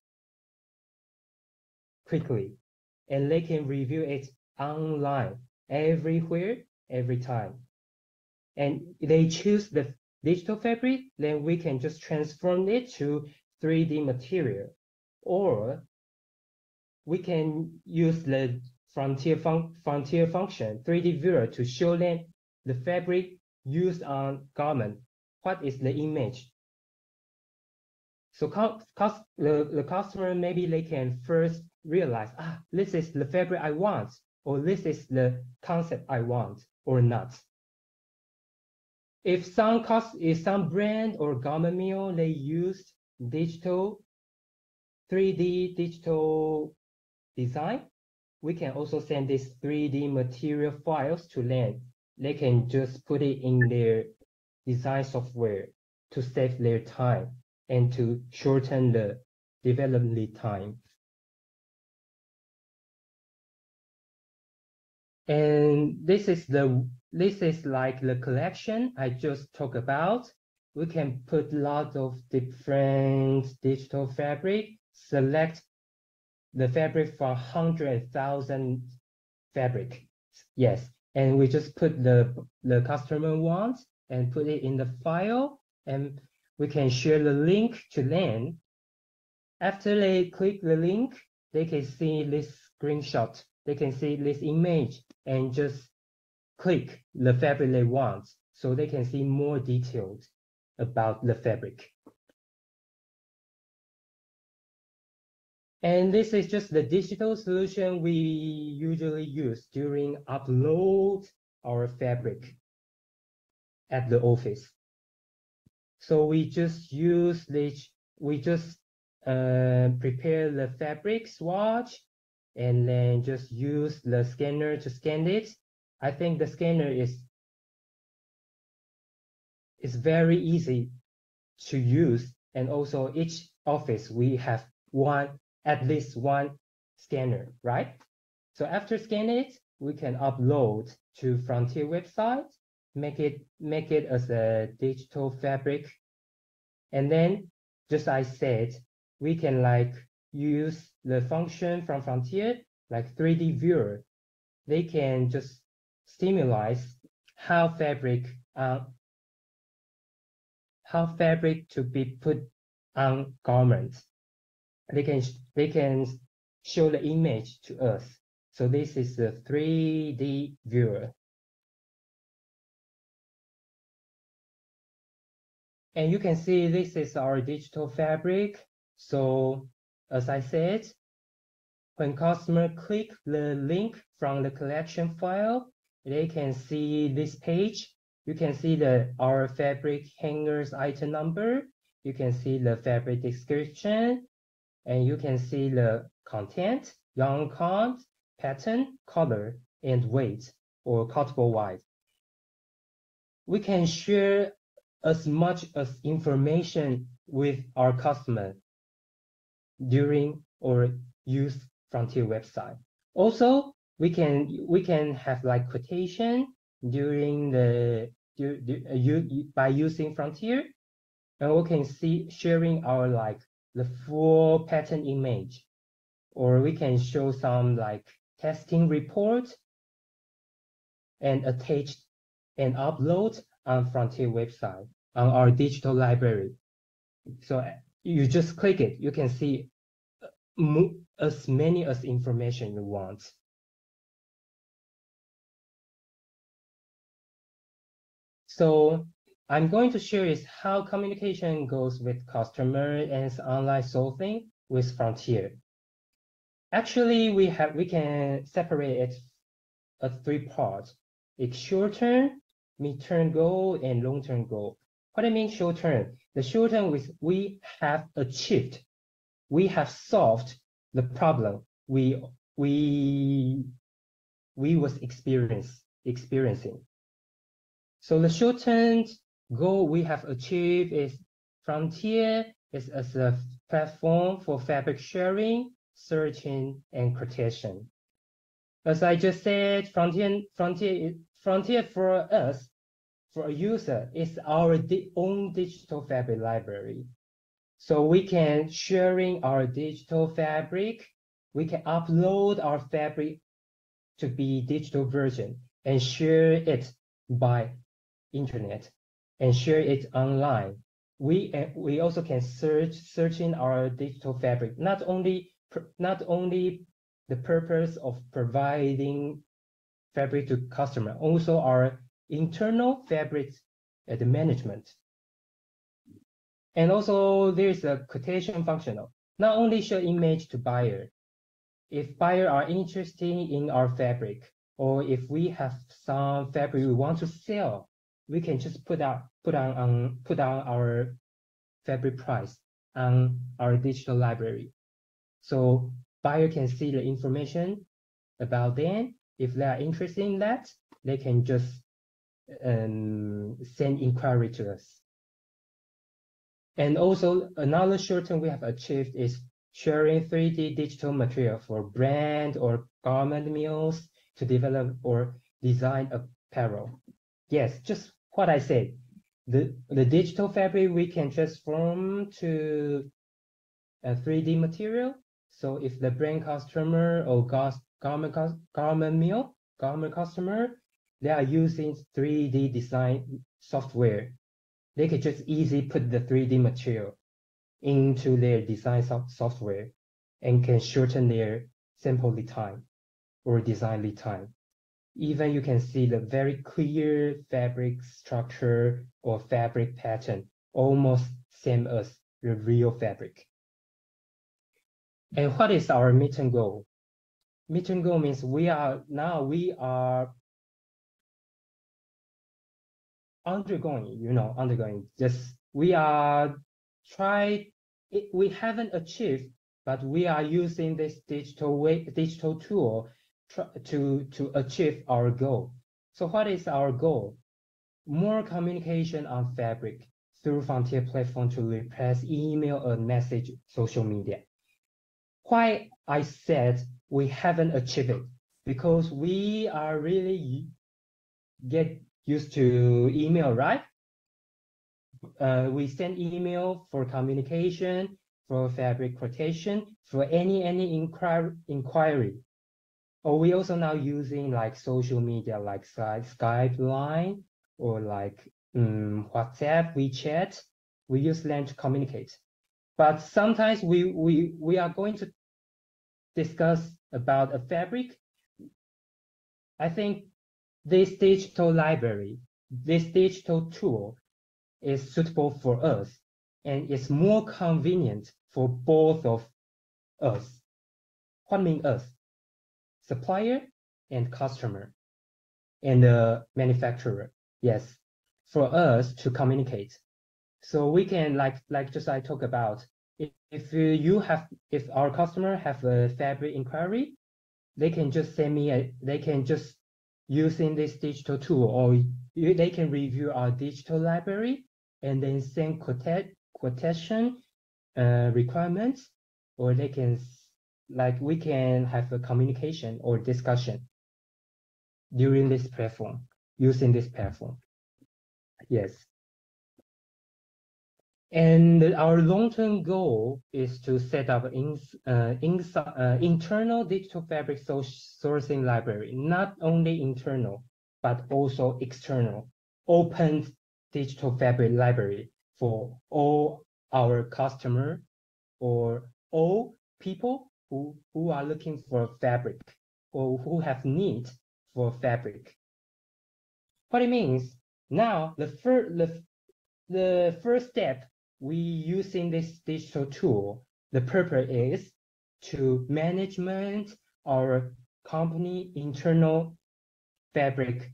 quickly, and they can review it online everywhere, every time. And they choose the digital fabric, then we can just transform it to 3D material, or we can use the Frontier function 3D viewer to show them the fabric used on garment. What is the image? So the customer, maybe they can first realize, this is the fabric I want, or this is the concept I want, or not. If some brand or garment mill, they use 3D digital design, we can also send these 3D material files to them. They can just put it in their design software to save their time and to shorten the development time. And this is like the collection I just talked about. We can put lots of different digital fabric, select the fabric from 100,000 fabric. Yes, and we just put the customer wants and put it in the file, and we can share the link to them. After they click the link, they can see this screenshot. They can see this image and just click the fabric they want, so they can see more details about the fabric. And this is just the digital solution we usually use during upload our fabric at the office. So we just use this, we just prepare the fabric swatch and then just use the scanner to scan it. I think the scanner is very easy to use, and also each office we have at least one scanner, right? So after scan it, we can upload to Frontier website, make it as a digital fabric, and then just I said, we can like use the function from Frontier, like 3D viewer. They can just stimulate how fabric to be put on garments. They can show the image to us. So this is a 3D viewer. And you can see this is our digital fabric. So as I said, when customer click the link from the collection file, they can see this page. You can see our fabric hangers item number. You can see the fabric description, and you can see the content, yarn count, pattern, color, and weight, or cuttable wide. We can share as much as information with our customer during or use Frontier website. Also, we can have like quotation during by using Frontier, and we can see sharing our like the full pattern image, or we can show some like testing report and attach and upload on Frontier website on our digital library. So you just click it, you can see as many as information you want. So I'm going to share is how communication goes with customer and online sourcing with Frontier. Actually, we can separate it as 3 parts. It's short-term, mid-term goal, and long-term goal. What I mean short-term? The short-term is we have achieved, we have solved the problem we was experiencing. So the short-term goal we have achieved is Frontier is as a platform for fabric sharing, searching, and quotation. As I just said, Frontier for us, for a user, is our own digital fabric library. So we can sharing our digital fabric, we can upload our fabric to be digital version and share it by internet and share it online. We also can searching our digital fabric, not only the purpose of providing fabric to customer, also our internal fabric the management. And also there's a quotation function. Not only show image to buyer. If buyer are interested in our fabric, or if we have some fabric we want to sell, we can just put on our fabric price on our digital library. So buyer can see the information about them. If they are interested in that, they can just send inquiry to us. And also another short term we have achieved is sharing 3D digital material for brand or garment mills to develop or design apparel. Yes, just what I said. The digital fabric we can transform to a 3D material. So if the brand customer or garment mill, garment customer, they are using 3D design software, they could just easily put the 3D material into their design software and can shorten their sample lead time or design lead time. Even you can see the very clear fabric structure or fabric pattern, almost same as the real fabric. And what is our midterm goal? Midterm goal means we are undergoing. Just we are we haven't achieved, but we are using this digital tool to achieve our goal. So what is our goal? More communication on fabric through Frontier platform to replace email and message social media. Why I said we haven't achieved it? Because we are really get used to email, right? We send email for communication, for fabric quotation, for any inquiry. Or we also now using like social media like Skype, Line, or like WhatsApp, WeChat. We use them to communicate. But sometimes we are going to discuss about a fabric. I think this digital library, this digital tool is suitable for us and it's more convenient for both of us. What means us? Supplier and customer and the manufacturer. Yes, for us to communicate. So we can like just I talk about, if our customer have a fabric inquiry, they can just send me they can just using this digital tool, or they can review our digital library and then send quotation requirements, or they can we can have a communication or discussion during this platform, using this platform. Yes. And our long-term goal is to set up internal digital fabric sourcing library, not only internal, but also external, open digital fabric library for all our customer or all people who are looking for fabric or who have need for fabric. What it means now, the first step, we using this digital tool, the purpose is to management our company internal fabric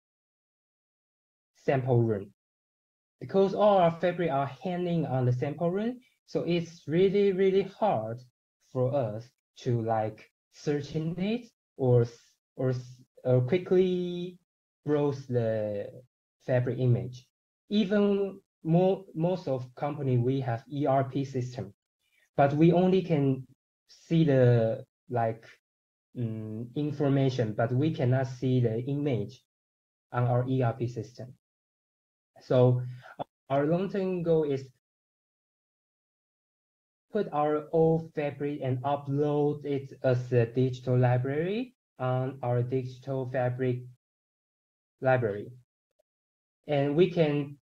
sample room. Because all our fabric are hanging on the sample room, so it's really, really hard for us to like search in it or quickly browse the fabric image. Even most of company we have ERP system, but we only can see the information, but we cannot see the image on our ERP system. So our long-term goal is put our old fabric and upload it as a digital library on our digital fabric library. And we can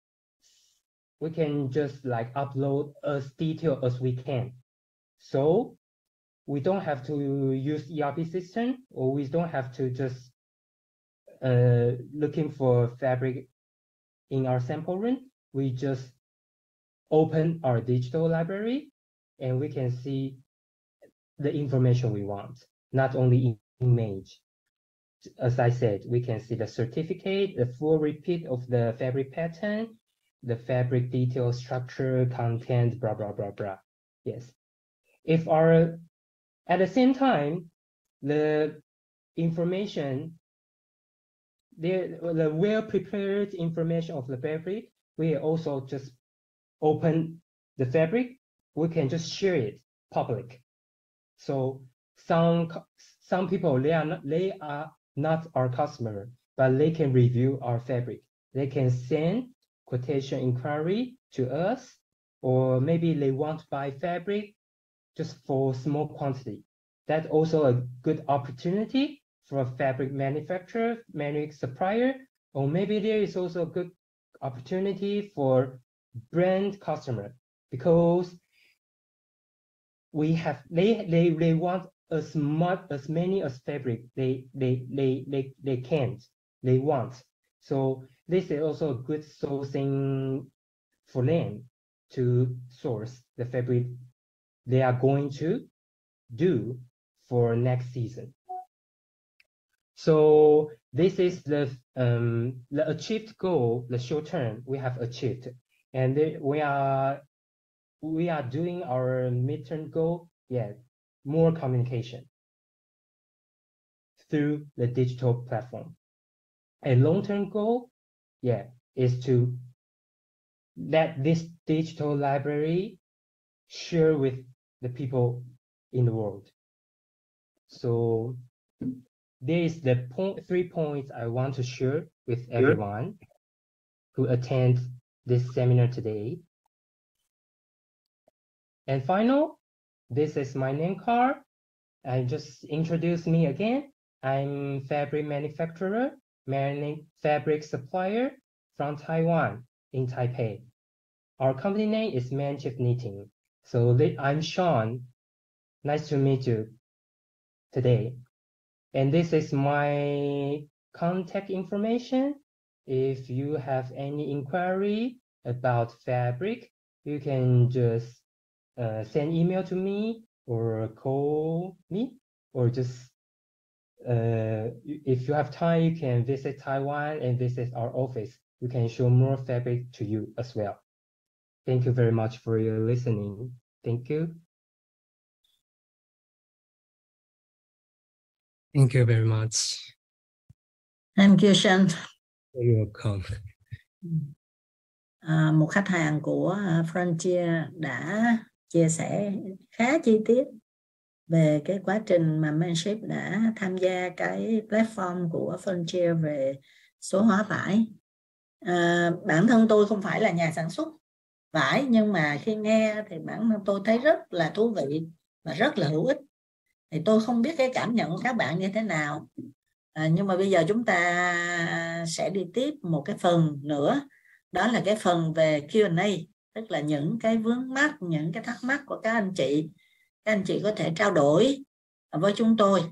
just like upload as detailed as we can. So we don't have to use ERP system, or we don't have to just looking for fabric in our sample room. We just open our digital library and we can see the information we want, not only image. As I said, we can see the certificate, the full repeat of the fabric pattern, the fabric detail, structure, content, blah, blah, blah, blah. Yes. At the same time, the information, the well-prepared information of the fabric, we also just open the fabric, we can just share it public. So some people, they are not our customer, but they can review our fabric. They can send quotation inquiry to us, or maybe they want to buy fabric just for small quantity. That's also a good opportunity for a fabric manufacturer, fabric supplier, or maybe there is also a good opportunity for brand customer, because they want as many as fabric they want. So this is also a good sourcing for them to source the fabric they are going to do for next season. So this is the achieved goal, the short term we have achieved, and we are doing our midterm goal. Yeah, more communication through the digital platform. A long-term goal, yeah, is to let this digital library share with the people in the world. So there is the 3 points I want to share with everyone who attend this seminar today. And final, this is my name card. I just introduce me again. I'm fabric manufacturer, fabric supplier from Taiwan in Taipei. Our company name is Manchief Knitting. So I'm Sean. Nice to meet you today. And this is my contact information. If you have any inquiry about fabric, you can just send email to me or call me, or just if you have time, you can visit Taiwan and visit our office. We can show more fabric to you as well. Thank you very much for your listening. Thank you.
Thank you very much.
Thank you, Sean.
You're welcome.
Một khách hàng của Frontier đã chia sẻ khá chi tiết về cái quá trình mà Manship đã tham gia cái platform của Frontier về số hóa vải. Bản thân tôi không phải là nhà sản xuất vải, nhưng mà khi nghe thì bản thân tôi thấy rất là thú vị và rất là hữu ích. Thì tôi không biết cái cảm nhận của các bạn như thế nào. Nhưng mà bây giờ chúng ta sẽ đi tiếp một cái phần nữa. Đó là cái phần về Q&A, tức là những cái vướng mắc, những cái thắc mắc của các anh chị. Các anh chị có thể trao đổi với chúng tôi.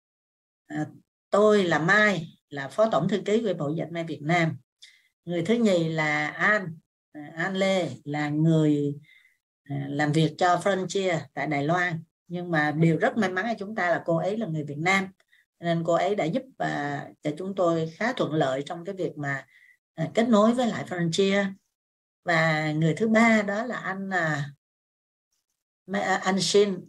Tôi là Mai, là Phó Tổng Thư ký của Hiệp hội Dệt may Việt Nam. Người thứ nhì là An Lê, là người làm việc cho Frontier tại Đài Loan. Nhưng mà điều rất may mắn là chúng ta là cô ấy là người Việt Nam, nên cô ấy đã giúp cho chúng tôi khá thuận lợi trong cái việc mà kết nối với lại Frontier. Và người thứ ba đó là anh Shin,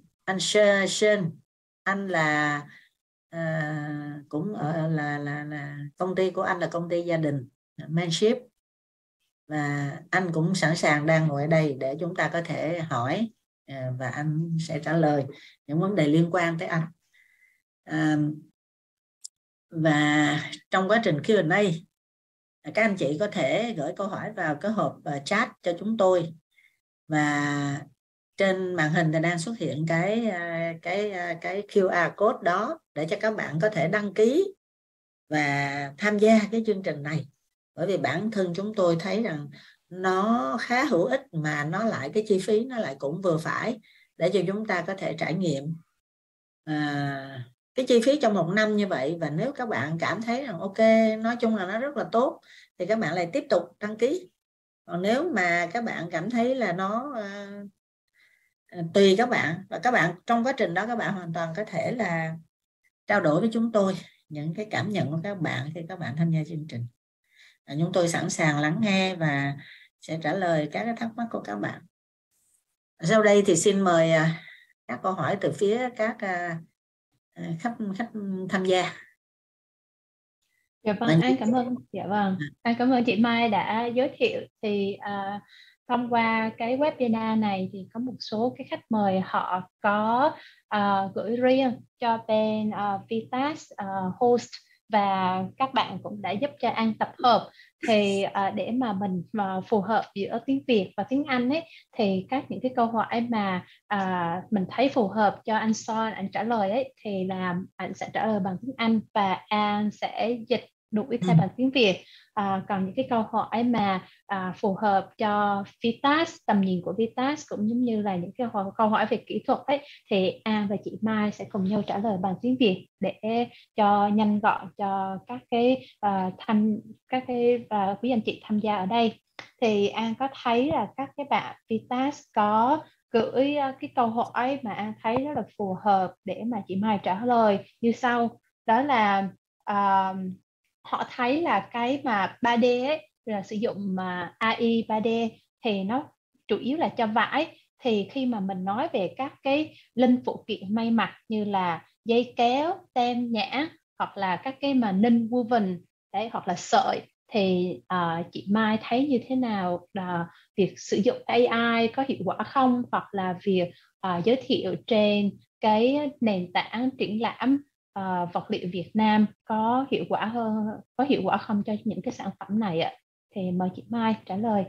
anh là cũng là công ty của anh là công ty gia đình Manship, và anh cũng sẵn sàng đang ngồi ở đây để chúng ta có thể hỏi và anh sẽ trả lời những vấn đề liên quan tới anh. Và trong quá trình Q&A, các anh chị có thể gửi câu hỏi vào cái hộp chat cho chúng tôi, và trên màn hình thì đang xuất hiện cái QR code đó để cho các bạn có thể đăng ký và tham gia cái chương trình này. Bởi vì bản thân chúng tôi thấy rằng nó khá hữu ích, mà nó lại cái chi phí nó lại cũng vừa phải để cho chúng ta có thể trải nghiệm cái chi phí trong một năm như vậy. Và nếu các bạn cảm thấy rằng ok, nói chung là nó rất là tốt, thì các bạn lại tiếp tục đăng ký. Còn nếu mà các bạn cảm thấy là nó tùy các bạn, và các bạn trong quá trình đó các bạn hoàn toàn có thể là trao đổi với chúng tôi những cái cảm nhận của các bạn khi các bạn tham gia chương trình. Chúng tôi sẵn sàng lắng nghe và sẽ trả lời các cái thắc mắc của các bạn. Sau đây thì xin mời các câu hỏi từ phía các khách tham gia.
Dạ vâng, anh cảm ơn. Dạ vâng, anh cảm ơn chị Mai đã giới thiệu. Thì thông qua cái webinar này thì có một số cái khách mời họ có gửi riêng cho bên VITAS host, và các bạn cũng đã giúp cho An tập hợp. Thì để mà mình phù hợp giữa tiếng Việt và tiếng Anh ấy, thì những cái câu hỏi mà mình thấy phù hợp cho anh Son anh trả lời ấy, thì là anh sẽ trả lời bằng tiếng Anh và An sẽ dịch đuổi theo bằng tiếng Việt. Còn những cái câu hỏi mà phù hợp cho VITAS, tầm nhìn của VITAS, cũng giống như là những cái câu hỏi về kỹ thuật ấy, thì An và chị Mai sẽ cùng nhau trả lời bằng tiếng Việt để cho nhanh gọn cho các quý anh chị tham gia ở đây. Thì An có thấy là các cái bạn VITAS có gửi cái câu hỏi mà An thấy rất là phù hợp để mà chị Mai trả lời như sau. Đó là họ thấy là cái mà 3D ấy, là sử dụng AI 3D thì nó chủ yếu là cho vải. Thì khi mà mình nói về các cái linh phụ kiện may mặc như là dây kéo, tem nhãn, hoặc là các cái mà ninh woven đấy, hoặc là sợi, thì chị Mai thấy như thế nào việc sử dụng AI có hiệu quả không, hoặc là việc giới thiệu trên cái nền tảng triển lãm vật liệu Việt Nam có hiệu quả không cho những cái sản phẩm này ạ? Thì mời chị Mai trả lời.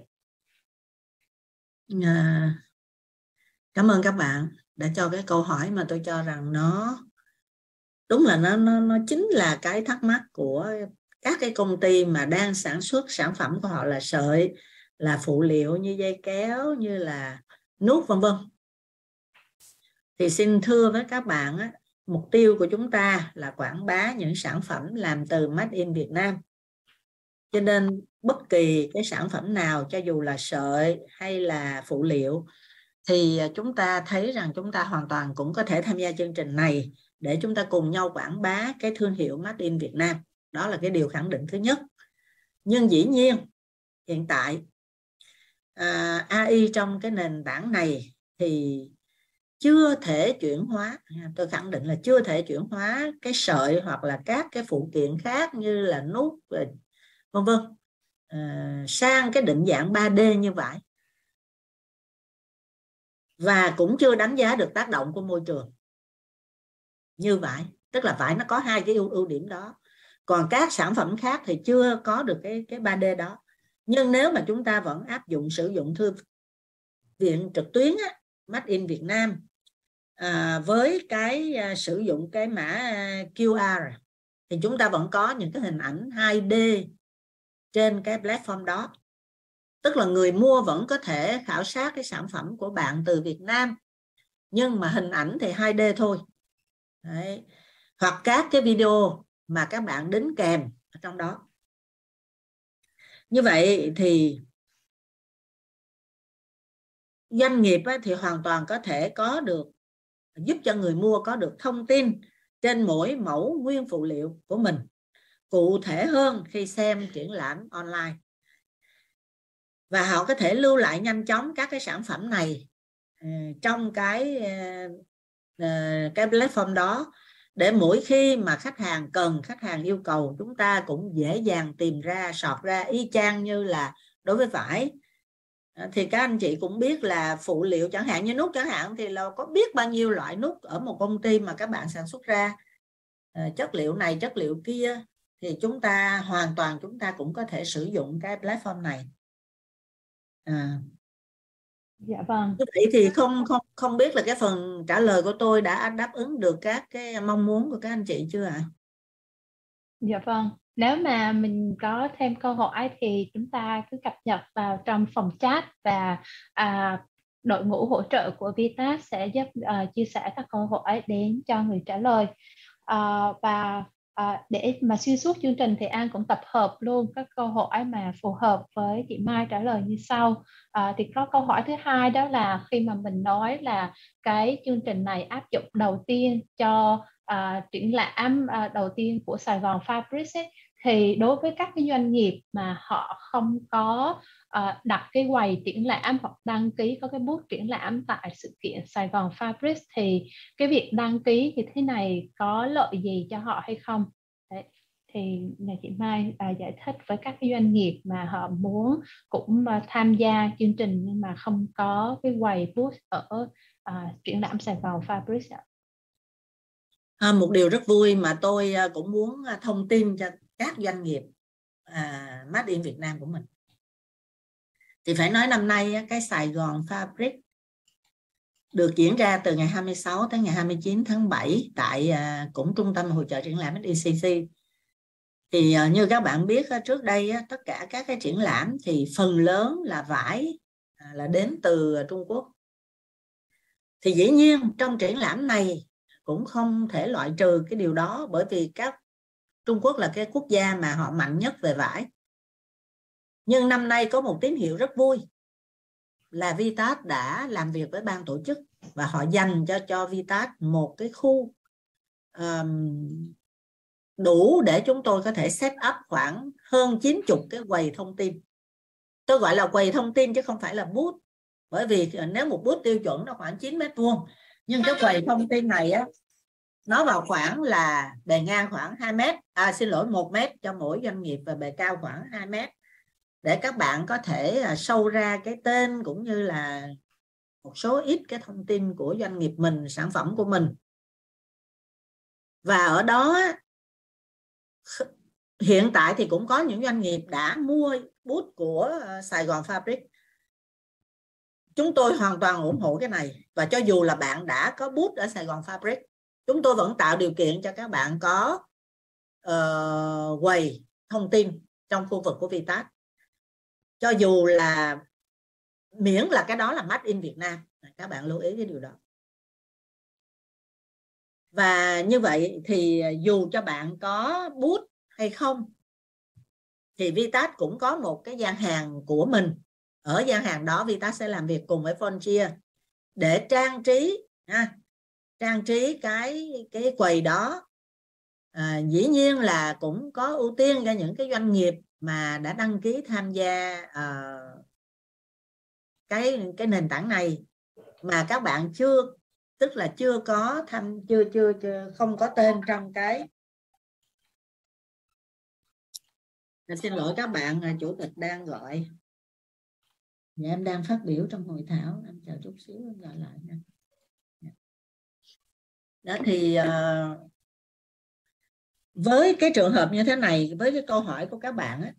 Cảm ơn các bạn đã cho cái câu hỏi mà tôi cho rằng nó đúng là nó chính là cái thắc mắc của các cái công ty mà đang sản xuất sản phẩm của họ là sợi, là phụ liệu như dây kéo, như là nút vân vân. Thì xin thưa với các bạn á, mục tiêu của chúng ta là quảng bá những sản phẩm làm từ Made in Việt Nam. Cho nên bất kỳ cái sản phẩm nào, cho dù là sợi hay là phụ liệu, thì chúng ta thấy rằng chúng ta hoàn toàn cũng có thể tham gia chương trình này để chúng ta cùng nhau quảng bá cái thương hiệu Made in Việt Nam. Đó là cái điều khẳng định thứ nhất. Nhưng dĩ nhiên hiện tại AI trong cái nền tảng này thì chưa thể chuyển hóa, tôi khẳng định là chưa thể chuyển hóa cái sợi hoặc là các cái phụ kiện khác như là nút vân vân sang cái định dạng 3D như vậy. Và cũng chưa đánh giá được tác động của môi trường như vậy. Tức là vải nó có hai cái ưu điểm đó. Còn các sản phẩm khác thì chưa có được cái 3D đó. Nhưng nếu mà chúng ta vẫn áp dụng sử dụng thư viện trực tuyến á, Made in Việt Nam với cái sử dụng cái mã QR, thì chúng ta vẫn có những cái hình ảnh 2D trên cái platform đó. Tức là người mua vẫn có thể khảo sát cái sản phẩm của bạn từ Việt Nam, nhưng mà hình ảnh thì 2D thôi. Đấy. Hoặc các cái video mà các bạn đính kèm ở trong đó. Như vậy thì doanh nghiệp thì hoàn toàn có thể có được, giúp cho người mua có được thông tin trên mỗi mẫu nguyên phụ liệu của mình cụ thể hơn khi xem triển lãm online. Và họ có thể lưu lại nhanh chóng các cái sản phẩm này trong cái platform đó, để mỗi khi mà khách hàng cần, khách hàng yêu cầu, chúng ta cũng dễ dàng tìm ra, sọt ra y chang như là đối với vải. Thì các anh chị cũng biết là phụ liệu chẳng hạn như nút chẳng hạn thì là có biết bao nhiêu loại nút ở một công ty mà các bạn sản xuất ra, chất liệu này chất liệu kia, thì chúng ta hoàn toàn chúng ta cũng có thể sử dụng cái platform này.
Dạ vâng.
Vậy thì không biết là cái phần trả lời của tôi đã đáp ứng được các cái mong muốn của các anh chị chưa ạ?
Dạ vâng. Nếu mà mình có thêm câu hỏi thì chúng ta cứ cập nhật vào trong phòng chat và đội ngũ hỗ trợ của VITAS sẽ giúp chia sẻ các câu hỏi đến cho người trả lời. Để mà xuyên suốt chương trình thì An cũng tập hợp luôn các câu hỏi mà phù hợp với chị Mai trả lời như sau. Thì có câu hỏi thứ hai, đó là khi mà mình nói là cái chương trình này áp dụng đầu tiên cho triển lãm đầu tiên của Saigon Fabric ấy, thì đối với các cái doanh nghiệp mà họ không có đặt cái quầy triển lãm hoặc đăng ký có cái booth triển lãm tại sự kiện Saigon Fabric thì cái việc đăng ký như thế này có lợi gì cho họ hay không? Đấy. Thì nhà chị Mai giải thích với các cái doanh nghiệp mà họ muốn cũng tham gia chương trình nhưng mà không có cái quầy booth ở triển lãm Saigon Fabric ạ.
Một điều rất vui mà tôi cũng muốn thông tin cho các doanh nghiệp Made in Việt Nam của mình. Thì phải nói năm nay cái Saigon Fabric được diễn ra từ ngày 26 tới ngày 29 tháng 7 tại cũng trung tâm hội chợ triển lãm ECC. Thì như các bạn biết trước đây tất cả các cái triển lãm thì phần lớn là vải là đến từ Trung Quốc. Thì dĩ nhiên trong triển lãm này cũng không thể loại trừ cái điều đó, bởi vì Trung Quốc là cái quốc gia mà họ mạnh nhất về vải. Nhưng năm nay có một tín hiệu rất vui là VITAS đã làm việc với ban tổ chức và họ dành cho VITAS một cái khu đủ để chúng tôi có thể set up khoảng hơn 90 cái quầy thông tin. Tôi gọi là quầy thông tin chứ không phải là booth, bởi vì nếu một booth tiêu chuẩn nó khoảng 9 mét vuông, nhưng cái quầy thông tin này nó vào khoảng là bề ngang khoảng 2 mét, 1 mét cho mỗi doanh nghiệp và bề cao khoảng 2 mét, để các bạn có thể show ra cái tên cũng như là một số ít cái thông tin của doanh nghiệp mình, sản phẩm của mình. Và ở đó hiện tại thì cũng có những doanh nghiệp đã mua booth của Saigon Fabric. Chúng tôi hoàn toàn ủng hộ cái này, và cho dù là bạn đã có booth ở Saigon Fabric, chúng tôi vẫn tạo điều kiện cho các bạn có quầy thông tin trong khu vực của VITAS, cho dù là miễn là cái đó là Made in Việt Nam. Các bạn lưu ý cái điều đó. Và như vậy thì dù cho bạn có booth hay không thì VITAS cũng có một cái gian hàng của mình. Ở gian hàng đó VITAS sẽ làm việc cùng với Frontier để trang trí cái quầy đó. Dĩ nhiên là cũng có ưu tiên cho những cái doanh nghiệp mà đã đăng ký tham gia cái nền tảng này mà các bạn chưa không có tên trong cái. Xin lỗi các bạn, chủ tịch đang gọi. Dạ, em đang phát biểu trong hội thảo, em chờ chút xíu em gọi lại nha. Đó thì với cái trường hợp như thế này, với cái câu hỏi của các bạn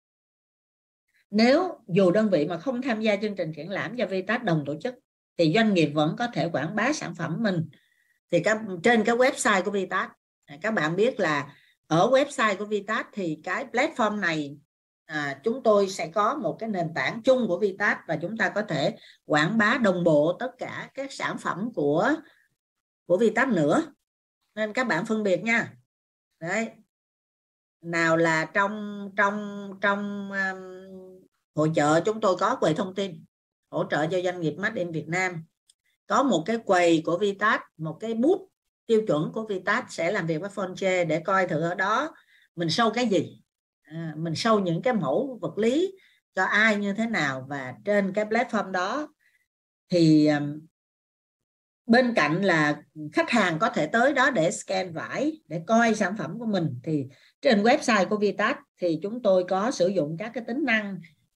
nếu dù đơn vị mà không tham gia chương trình triển lãm do VITAS đồng tổ chức thì doanh nghiệp vẫn có thể quảng bá sản phẩm mình. Thì trên cái website của VITAS, các bạn biết là ở website của VITAS thì cái platform này chúng tôi sẽ có một cái nền tảng chung của VITAS và chúng ta có thể quảng bá đồng bộ tất cả các sản phẩm của VITAS nữa. Nên các bạn phân biệt nha. Đấy. Nào là trong hội chợ chúng tôi có quầy thông tin hỗ trợ cho doanh nghiệp Made in Việt Nam. Có một cái quầy của VITAS, một cái booth tiêu chuẩn của VITAS sẽ làm việc với Frontier để coi thử ở đó mình show cái gì. Mình show những cái mẫu vật lý cho ai như thế nào. Và trên cái platform đó thì bên cạnh là khách hàng có thể tới đó để scan vải, để coi sản phẩm của mình, thì trên website của VITAS thì chúng tôi có sử dụng các cái tính năng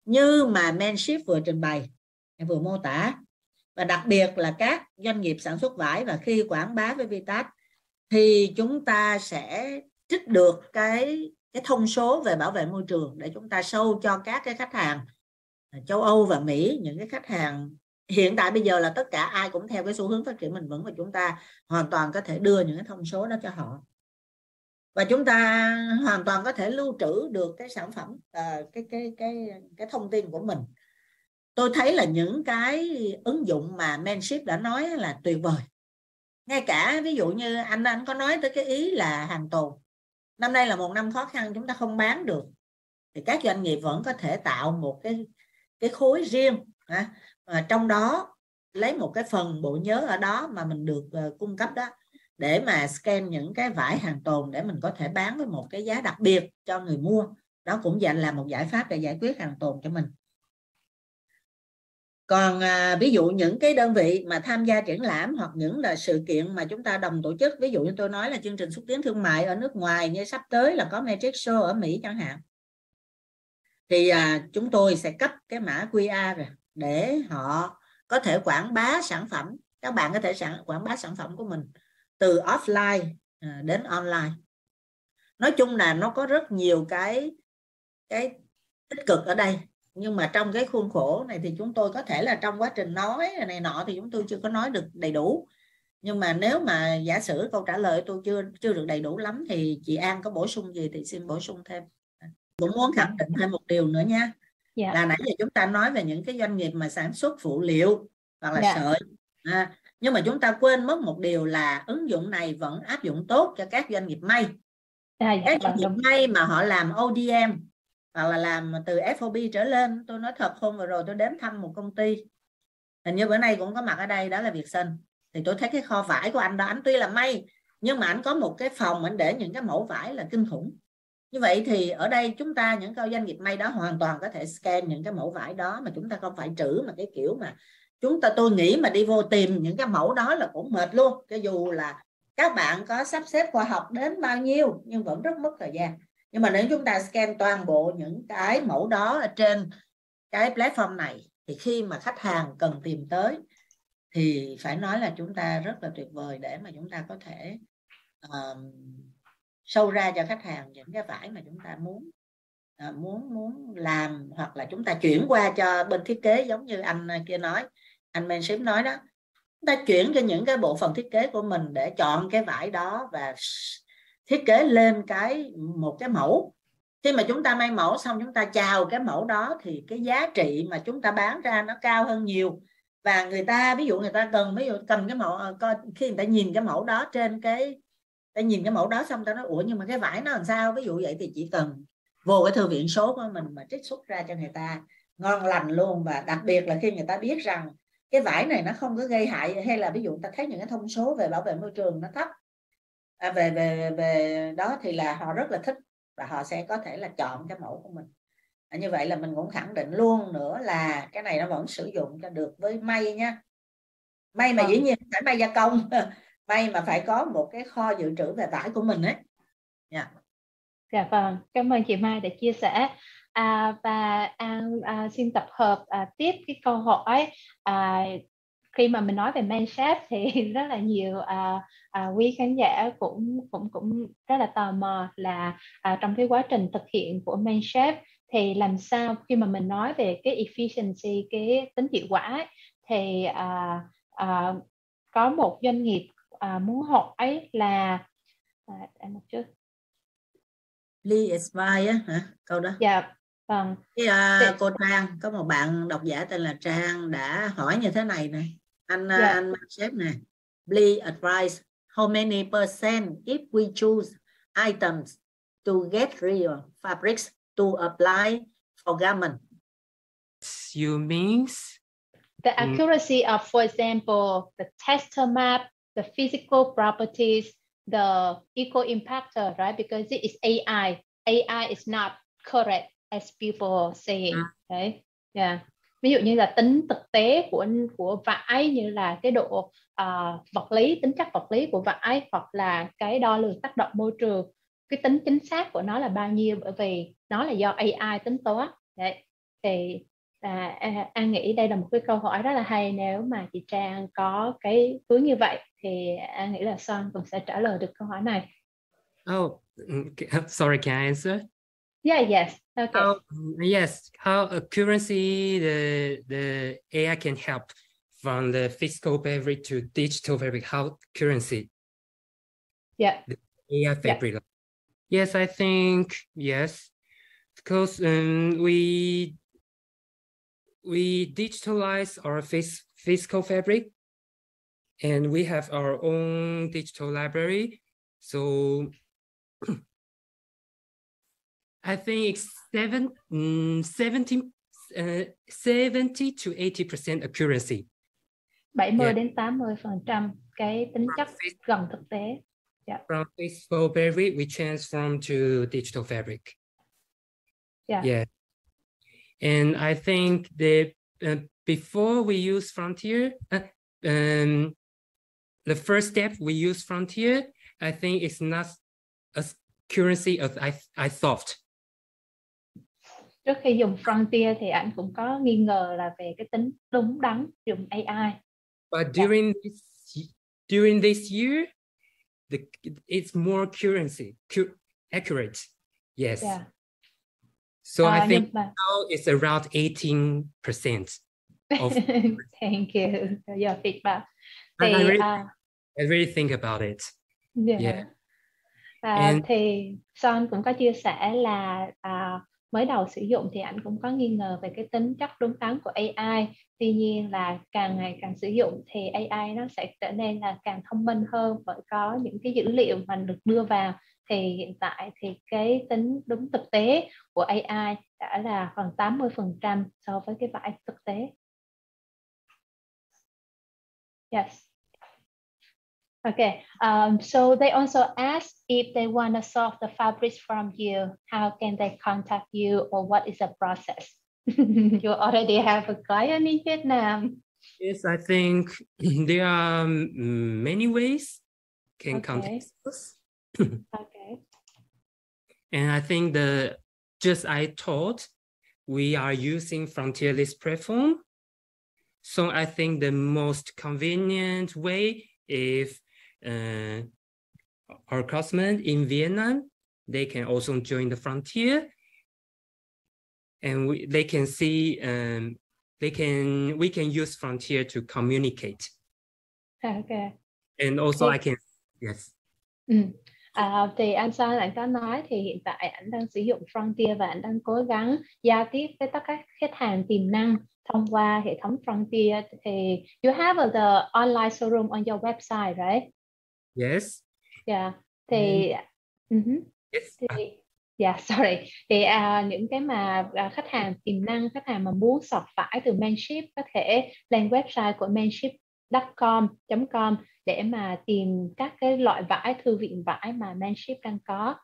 như mà Manship vừa trình bày, vừa mô tả. Và đặc biệt là các doanh nghiệp sản xuất vải, và khi quảng bá với VITAS thì chúng ta sẽ trích được cái thông số về bảo vệ môi trường để chúng ta show cho các cái khách hàng châu Âu và Mỹ, những cái khách hàng hiện tại bây giờ là tất cả ai cũng theo cái xu hướng phát triển bền vững, và chúng ta hoàn toàn có thể đưa những cái thông số đó cho họ, và chúng ta hoàn toàn có thể lưu trữ được cái sản phẩm, cái thông tin của mình. Tôi thấy là những cái ứng dụng mà Manship đã nói là tuyệt vời. Ngay cả ví dụ như anh có nói tới cái ý là hàng tồn. Năm nay là một năm khó khăn, chúng ta không bán được, thì các doanh nghiệp vẫn có thể tạo một cái khối riêng, trong đó lấy một cái phần bộ nhớ ở đó mà mình được cung cấp đó, để mà scan những cái vải hàng tồn để mình có thể bán với một cái giá đặc biệt cho người mua. Đó cũng là một giải pháp để giải quyết hàng tồn cho mình. Còn ví dụ những cái đơn vị mà tham gia triển lãm hoặc những là sự kiện mà chúng ta đồng tổ chức, ví dụ như tôi nói là chương trình xúc tiến thương mại ở nước ngoài, như sắp tới là có Magic Show ở Mỹ chẳng hạn, thì chúng tôi sẽ cấp cái mã QR rồi để họ có thể quảng bá sản phẩm. Các bạn có thể quảng bá sản phẩm của mình từ offline đến online. Nói chung là nó có rất nhiều cái tích cực ở đây, nhưng mà trong cái khuôn khổ này thì chúng tôi có thể là trong quá trình nói này nọ thì chúng tôi chưa có nói được đầy đủ. Nhưng mà nếu mà giả sử câu trả lời tôi chưa được đầy đủ lắm thì chị An có bổ sung gì thì xin bổ sung thêm. Cũng muốn khẳng định thêm một điều nữa nha. Là nãy giờ chúng ta nói về những cái doanh nghiệp mà sản xuất phụ liệu hoặc là sợi, nhưng mà chúng ta quên mất một điều là ứng dụng này vẫn áp dụng tốt cho các doanh nghiệp may. Các doanh nghiệp may mà họ làm ODM hoặc là làm từ FOB trở lên. Tôi nói thật, hôm vừa rồi tôi đến thăm một công ty, hình như bữa nay cũng có mặt ở đây, đó là Vietsun. Thì tôi thấy cái kho vải của anh đó, anh tuy là may nhưng mà anh có một cái phòng anh để những cái mẫu vải là kinh khủng. Như vậy thì ở đây chúng ta, những doanh nghiệp may đó hoàn toàn có thể scan những cái mẫu vải đó, mà chúng ta không phải trữ mà cái kiểu mà tôi nghĩ mà đi vô tìm những cái mẫu đó là cũng mệt luôn, cho dù là các bạn có sắp xếp khoa học đến bao nhiêu nhưng vẫn rất mất thời gian. Nhưng mà nếu chúng ta scan toàn bộ những cái mẫu đó ở trên cái platform này thì khi mà khách hàng cần tìm tới thì phải nói là chúng ta rất là tuyệt vời để mà chúng ta có thể show ra cho khách hàng những cái vải mà chúng ta muốn làm, hoặc là chúng ta chuyển qua cho bên thiết kế, giống như anh kia nói, anh Manship nói đó, chúng ta chuyển cho những cái bộ phận thiết kế của mình để chọn cái vải đó và thiết kế lên một cái mẫu. Khi mà chúng ta may mẫu xong, chúng ta chào cái mẫu đó thì cái giá trị mà chúng ta bán ra nó cao hơn nhiều. Và người ta, ví dụ người ta cần cái mẫu, khi người ta nhìn cái mẫu đó trên ta nhìn cái mẫu đó xong ta nói ủa nhưng mà cái vải nó làm sao, ví dụ vậy, thì chỉ cần vô cái thư viện số của mình mà trích xuất ra cho người ta ngon lành luôn. Và đặc biệt là khi người ta biết rằng cái vải này nó không có gây hại, hay là ví dụ ta thấy những cái thông số về bảo vệ môi trường nó thấp về đó, thì là họ rất là thích và họ sẽ có thể là chọn cái mẫu của mình. Như vậy là mình cũng khẳng định luôn nữa là cái này nó vẫn sử dụng cho được với may nha. May mà dĩ nhiên phải may gia công, may mà phải có một cái kho dự trữ về vải của mình ấy.
Dạ vâng, cảm ơn chị Mai đã chia sẻ. Và An xin tập hợp tiếp cái câu hỏi. Khi mà mình nói về Manship thì rất là nhiều quý khán giả cũng rất là tò mò là trong cái quá trình thực hiện của Manship thì làm sao khi mà mình nói về cái efficiency, cái tính hiệu quả ấy, thì có một doanh nghiệp muốn hỏi là một chút.
Please advise á hả? Câu đó.
Dạ vâng.
Cô Trang, có một bạn độc giả tên là Trang đã hỏi như thế này này. Anh Manship này. Please advise how many percent if we choose items to get real fabrics to apply for garment?
You means
The accuracy of, for example, the textile map, the physical properties, the eco-impactor, right? Because it is AI. AI is not correct as people saying, right? Yeah. Ví dụ như là tính thực tế của vải, như là cái độ vật lý, tính chất vật lý của vải, hoặc là cái đo lường tác động môi trường, cái tính chính xác của nó là bao nhiêu, bởi vì nó là do AI tính toán. Đấy. Thì An nghĩ đây là một cái câu hỏi rất là hay. Nếu mà chị Trang có cái túi như vậy thì An nghĩ là Son cũng sẽ trả lời được câu hỏi này.
Oh, sorry, can I answer?
Yeah, yes. Okay.
Yes, how currency the AI can help from the physical fabric to digital fabric. How currency?
Yeah.
The AI fabric. Yeah. Yes, I think yes, because we digitalize our physical fabric, and we have our own digital library. So I think it's 70 to 80% accuracy.
70 đến 80% cái tính chất gần thực tế. Yeah.
From physical fabric, we transform to digital fabric. Yeah. And I think before we use Frontier, the first step we use Frontier, I think it's not as accuracy as I thought.
Trước khi dùng Frontier thì anh cũng có nghi ngờ là về cái tính đúng đắn dùng AI.
But during this year, it's more accurate. Yes.
Yeah.
So I think now it's around 18% of.
Thank you for your feedback.
I really think about it.
Yeah. Thì Son cũng có chia sẻ là mới đầu sử dụng thì anh cũng có nghi ngờ về cái tính chất đúng đắn của AI. Tuy nhiên là càng ngày càng sử dụng thì AI nó sẽ trở nên là càng thông minh hơn, bởi có những cái dữ liệu mà được đưa vào. Thì hiện tại thì cái tính đúng thực tế của AI đã là khoảng 80% so với cái vải thực tế. Yes. Okay. So they also asked if they want to source the fabrics from you, how can they contact you, or what is the process? You already have a client in Vietnam.
Yes, I think there are many ways can contact us.
Okay.
And I think just I thought we are using Frontier List platform. So I think the most convenient way if our customers in Vietnam, they can also join the Frontier, and they can see we can use Frontier to communicate.
Okay.
And also I can
Thì anh Son anh có nói thì hiện tại anh đang sử dụng Frontier và anh đang cố gắng giao tiếp với tất cả khách hàng tiềm năng thông qua hệ thống Frontier. Thì you have the online showroom on your website, right?
Yes.
Yeah. Thì
yes.
Sorry. Thì những cái mà khách hàng tiềm năng, khách hàng mà muốn sọt vải từ Manship có thể lên website của manship.com để mà tìm các cái loại vải, thư viện vải mà Manship đang có.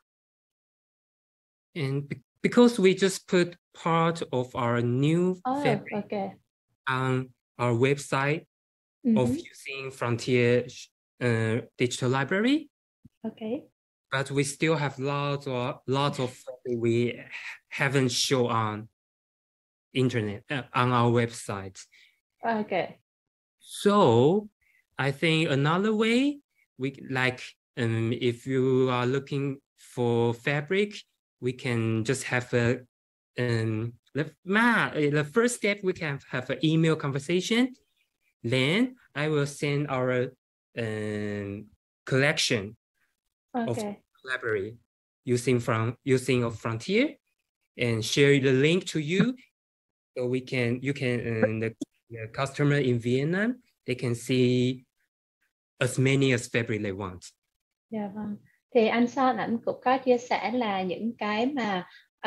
And because we just put part of our new fabric on our website of using Frontier digital library.
Okay.
But we still have lots of fabric we haven't shown on internet on our website.
Okay.
So I think another way if you are looking for fabric, we can just have the first step we can have an email conversation. Then I will send our collection of library using Frontier and share the link to you, so the customer in Vietnam, they can see as many as fabric they want.
Dạ vâng. Thì anh Son ảnh cũng có chia sẻ là những cái mà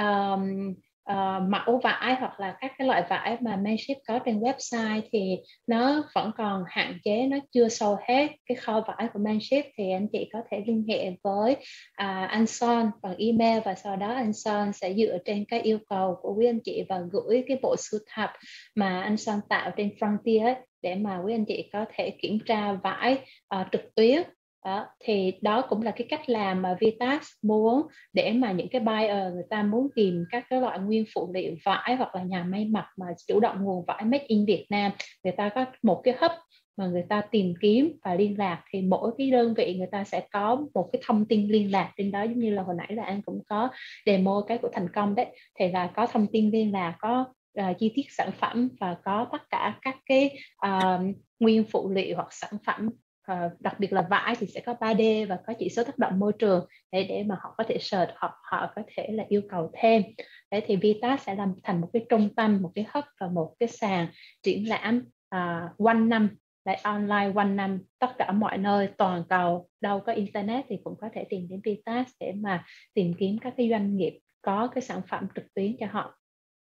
mẫu vải hoặc là các cái loại vải mà Manship có trên website thì nó vẫn còn hạn chế, nó chưa sâu hết cái kho vải của Manship, thì anh chị có thể liên hệ với anh Son bằng email, và sau đó anh Son sẽ dựa trên cái yêu cầu của quý anh chị và gửi cái bộ sưu tập mà anh Son tạo trên Frontier để mà quý anh chị có thể kiểm tra vải trực tuyến Đó, thì đó cũng là cái cách làm mà VITAS muốn, để mà những cái buyer người ta muốn tìm các cái loại nguyên phụ liệu vải hoặc là nhà may mặc mà chủ động nguồn vải made in Việt Nam, người ta có một cái hub mà người ta tìm kiếm và liên lạc, thì mỗi cái đơn vị người ta sẽ có một cái thông tin liên lạc trên đó, giống như là hồi nãy là An cũng có demo cái của Thành Công đấy, thì là có thông tin liên lạc, có chi tiết sản phẩm và có tất cả các cái nguyên phụ liệu hoặc sản phẩm. Đặc biệt là vải thì sẽ có 3D và có chỉ số tác động môi trường để mà họ có thể search, họ có thể là yêu cầu thêm. Thế thì VITAS sẽ làm thành một cái trung tâm, một cái hub và một cái sàn triển lãm quanh năm, lại online quanh năm, tất cả mọi nơi toàn cầu, đâu có internet thì cũng có thể tìm đến VITAS để mà tìm kiếm các cái doanh nghiệp có cái sản phẩm trực tuyến cho họ.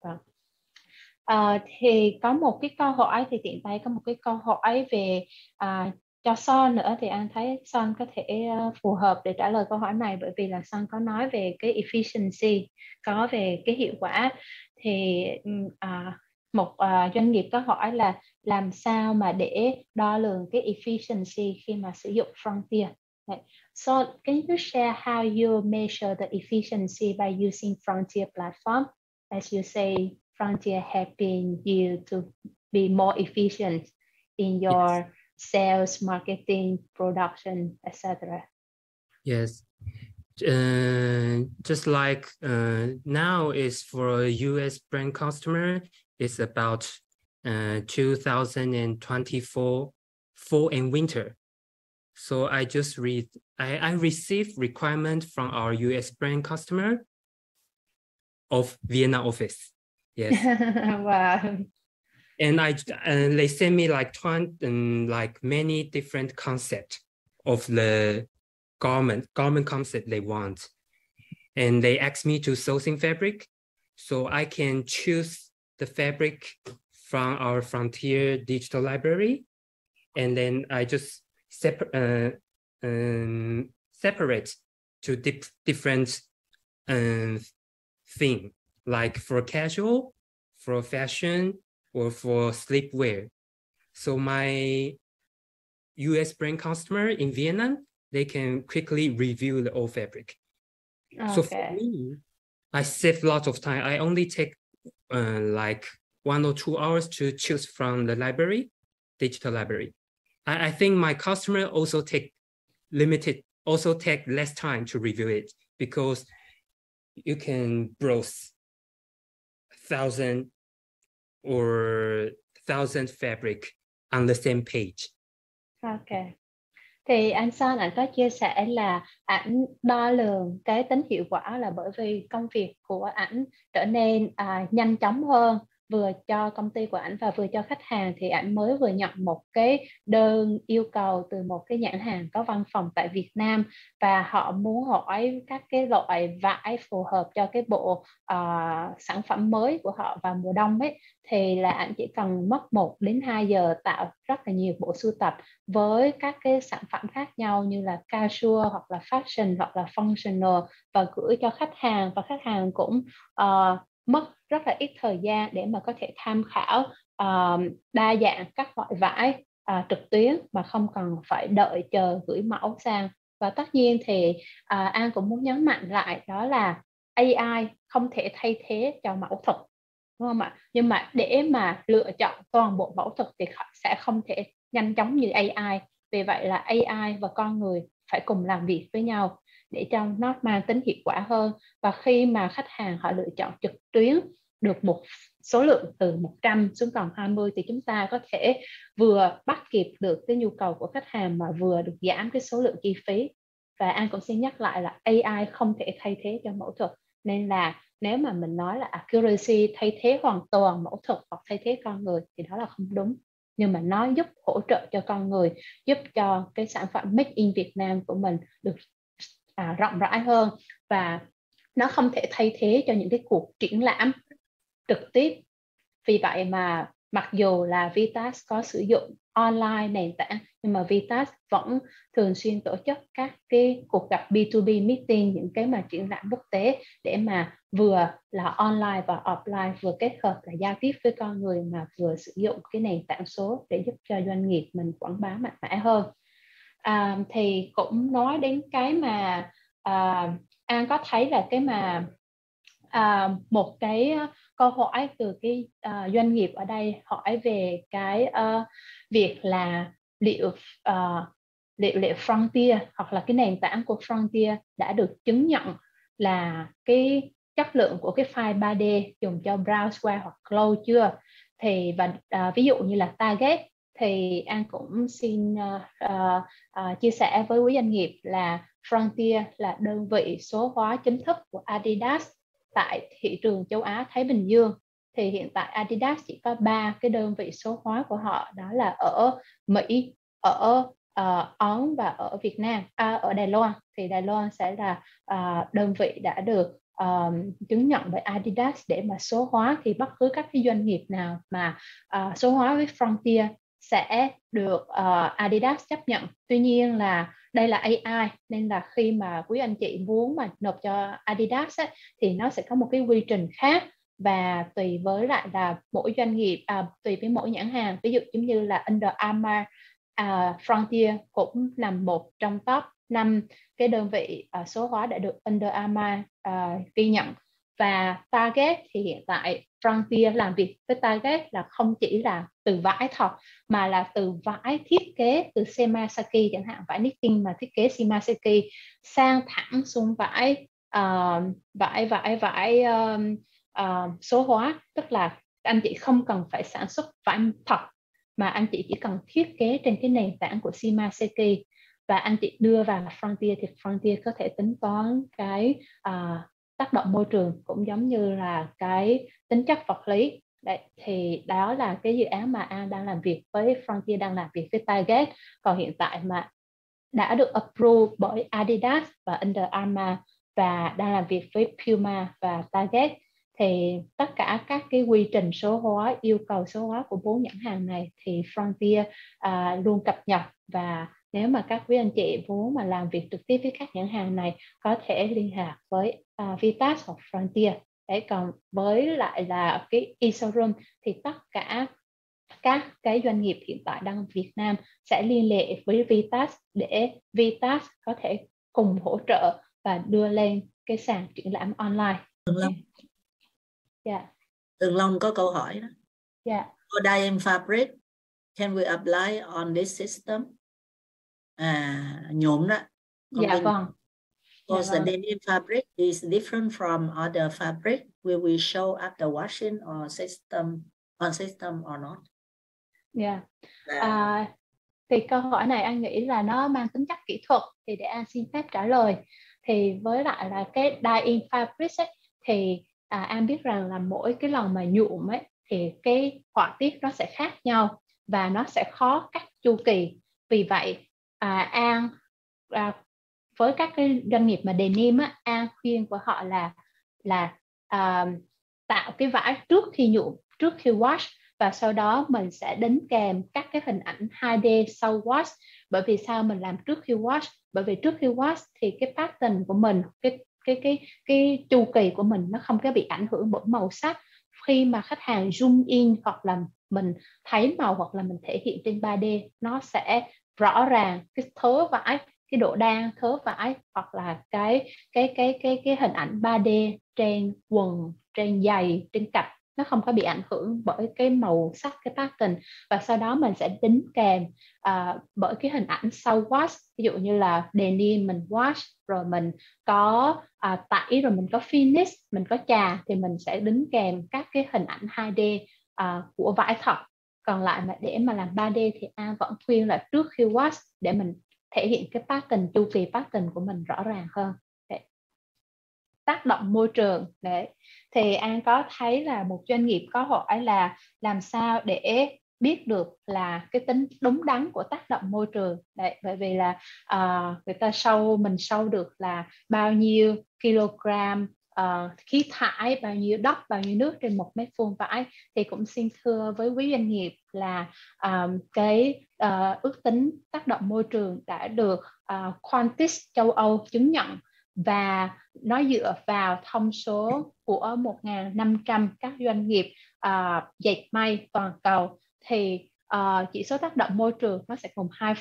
Thì có một cái câu hỏi, thì tiện tay có một cái câu hỏi về cho Son nữa, thì An thấy Son có thể phù hợp để trả lời câu hỏi này, bởi vì là Son có nói về cái efficiency, có về cái hiệu quả. Thì một doanh nghiệp có hỏi là làm sao mà để đo lường cái efficiency khi mà sử dụng Frontier. So can you share how you measure the efficiency by using Frontier platform? As you say, Frontier helping you to be more efficient in your sales, marketing, production, etc.
Yes. Just like now is for a US brand customer, it's about 2024 fall and winter. So I just I received requirement from our US brand customer of Vienna office. Yes.
Wow.
And they sent me like like many different concepts of the garment concept they want. And they asked me to sourcing fabric, so I can choose the fabric from our Frontier digital library. And then I just separate to different thing, like for casual, for fashion, or for sleepwear. So my US brand customer in Vienna, they can quickly review the old fabric.
Okay.
So for me, I save lots of time. I only take like 1 or 2 hours to choose from the library, digital library. I think my customer also take less time to review it, because you can browse 1,000 fabric on the same page.
Okay. Thì anh Son ảnh có chia sẻ là ảnh đo lường cái tính hiệu quả là bởi vì công việc của ảnh trở nên nhanh chóng hơn, vừa cho công ty của ảnh và vừa cho khách hàng. Thì ảnh mới vừa nhận một cái đơn yêu cầu từ một cái nhãn hàng có văn phòng tại Việt Nam, và họ muốn hỏi các cái loại vải phù hợp cho cái bộ sản phẩm mới của họ vào mùa đông ấy. Thì là ảnh chỉ cần mất 1 đến 2 giờ tạo rất là nhiều bộ sưu tập với các cái sản phẩm khác nhau, như là casual hoặc là fashion hoặc là functional, và gửi cho khách hàng. Và khách hàng cũng mất rất là ít thời gian để mà có thể tham khảo đa dạng các loại vải trực tuyến mà không cần phải đợi chờ gửi mẫu sang. Và tất nhiên thì An cũng muốn nhấn mạnh lại, đó là AI không thể thay thế cho mẫu thực, đúng không ạ? Nhưng mà để mà lựa chọn toàn bộ mẫu thực thì sẽ không thể nhanh chóng như AI. Vì vậy là AI và con người phải cùng làm việc với nhau để cho nó mang tính hiệu quả hơn. Và khi mà khách hàng họ lựa chọn trực tuyến được một số lượng từ 100 xuống còn 20, thì chúng ta có thể vừa bắt kịp được cái nhu cầu của khách hàng mà vừa được giảm cái số lượng chi phí. Và An cũng xin nhắc lại là AI không thể thay thế cho mẫu thực. Nên là nếu mà mình nói là accuracy thay thế hoàn toàn mẫu thực hoặc thay thế con người thì đó là không đúng. Nhưng mà nó giúp hỗ trợ cho con người, giúp cho cái sản phẩm made in Việt Nam của mình được rộng rãi hơn. Và nó không thể thay thế cho những cái cuộc triển lãm trực tiếp. Vì vậy mà mặc dù là VITAS có sử dụng online nền tảng, nhưng mà VITAS vẫn thường xuyên tổ chức các cái cuộc gặp B2B meeting, những cái mà triển lãm quốc tế, để mà vừa là online và offline, vừa kết hợp là giao tiếp với con người mà vừa sử dụng cái nền tảng số để giúp cho doanh nghiệp mình quảng bá mạnh mẽ hơn. Thì cũng nói đến cái mà An có thấy là cái mà một cái câu hỏi từ cái doanh nghiệp ở đây hỏi về cái việc là liệu Frontier hoặc là cái nền tảng của Frontier đã được chứng nhận là cái chất lượng của cái file 3D dùng cho browse hoặc close chưa. Thì ví dụ như là Target thì An cũng xin chia sẻ với quý doanh nghiệp là Frontier là đơn vị số hóa chính thức của Adidas tại thị trường châu Á Thái Bình Dương. Thì hiện tại Adidas chỉ có 3 cái đơn vị số hóa của họ, đó là ở Mỹ, ở Ấn và ở Việt Nam, ở Đài Loan. Thì Đài Loan sẽ là đơn vị đã được chứng nhận bởi Adidas để mà số hóa. Thì bất cứ các cái doanh nghiệp nào mà số hóa với Frontier sẽ được Adidas chấp nhận. Tuy nhiên là đây là AI nên là khi mà quý anh chị muốn mà nộp cho Adidas ấy, thì nó sẽ có một cái quy trình khác, và tùy với lại là mỗi doanh nghiệp, tùy với mỗi nhãn hàng. Ví dụ giống như là Under Armour, Frontier cũng nằm một trong top 5 cái đơn vị số hóa đã được Under Armour ghi nhận. Và Target thì hiện tại Frontier làm việc với Target là không chỉ là từ vải thôi, mà là từ vải thiết kế từ Shimasaki, chẳng hạn vải knitting mà thiết kế Shimasaki, sang thẳng xuống vải số hóa. Tức là anh chị không cần phải sản xuất vải thật, mà anh chị chỉ cần thiết kế trên cái nền tảng của Shimasaki và anh chị đưa vào Frontier, thì Frontier có thể tính toán cái tác động môi trường cũng giống như là cái tính chất vật lý. Đấy, thì đó là cái dự án mà An đang làm việc với Frontier, đang làm việc với Target. Còn hiện tại mà đã được approve bởi Adidas và Under Armour và đang làm việc với Puma và Target. Thì tất cả các cái quy trình số hóa, yêu cầu số hóa của 4 nhãn hàng này thì Frontier luôn cập nhật. Và nếu mà các quý anh chị muốn mà làm việc trực tiếp với các nhãn hàng này có thể liên hệ với VITAS hoặc Frontier. Đấy, còn với lại là cái e-showroom thì tất cả các cái doanh nghiệp hiện tại đang ở Việt Nam sẽ liên hệ với VITAS để VITAS có thể cùng hỗ trợ và đưa lên cái sàn triển lãm online.
Tường Long có câu hỏi đó. For dyeing fabric, can we apply on this system? Nhuộm đó.
Vâng.
Because the denim fabric is different from other fabric. Will we show after washing or system or not?
Thì câu hỏi này anh nghĩ là nó mang tính chất kỹ thuật, thì để An xin phép trả lời. Thì với lại là cái dye-in fabric ấy, thì An biết rằng là mỗi cái lần mà nhuộm ấy thì cái họa tiết nó sẽ khác nhau và nó sẽ khó cắt chu kỳ. Vì vậy An với các cái doanh nghiệp mà denim á, An khuyên của họ là tạo cái vải trước khi nhuộm, trước khi wash, và sau đó mình sẽ đính kèm các cái hình ảnh 2D sau wash. Bởi vì sao mình làm trước khi wash? Bởi vì trước khi wash thì cái pattern của mình, cái chu kỳ của mình nó không có bị ảnh hưởng bởi màu sắc. Khi mà khách hàng zoom in hoặc là mình thấy màu hoặc là mình thể hiện trên 3D, nó sẽ rõ ràng cái thớ vải, cái độ đan thớ vải, hoặc là cái hình ảnh 3D trên quần, trên giày, trên cặp, nó không có bị ảnh hưởng bởi cái màu sắc, cái pattern. Và sau đó mình sẽ đính kèm bởi cái hình ảnh sau wash. Ví dụ như là denim mình wash rồi mình có tẩy, rồi mình có finish, mình có chà, thì mình sẽ đính kèm các cái hình ảnh 2D của vải thật. Còn lại mà để mà làm 3D thì An vẫn khuyên là trước khi wash để mình thể hiện cái pattern, chu kỳ pattern của mình rõ ràng hơn. Đấy. Tác động môi trường. Đấy. Thì An có thấy là một doanh nghiệp có hỏi là làm sao để biết được là cái tính đúng đắn của tác động môi trường. Đấy, bởi vì là người ta mình sâu được là bao nhiêu kg khí thải, bao nhiêu đất, bao nhiêu nước trên 1 mét vuông vải. Thì cũng xin thưa với quý doanh nghiệp là cái ước tính tác động môi trường đã được Quantis châu Âu chứng nhận, và nó dựa vào thông số của 1.500 các doanh nghiệp dệt may toàn cầu. Thì chỉ số tác động môi trường nó sẽ gồm 2 phần.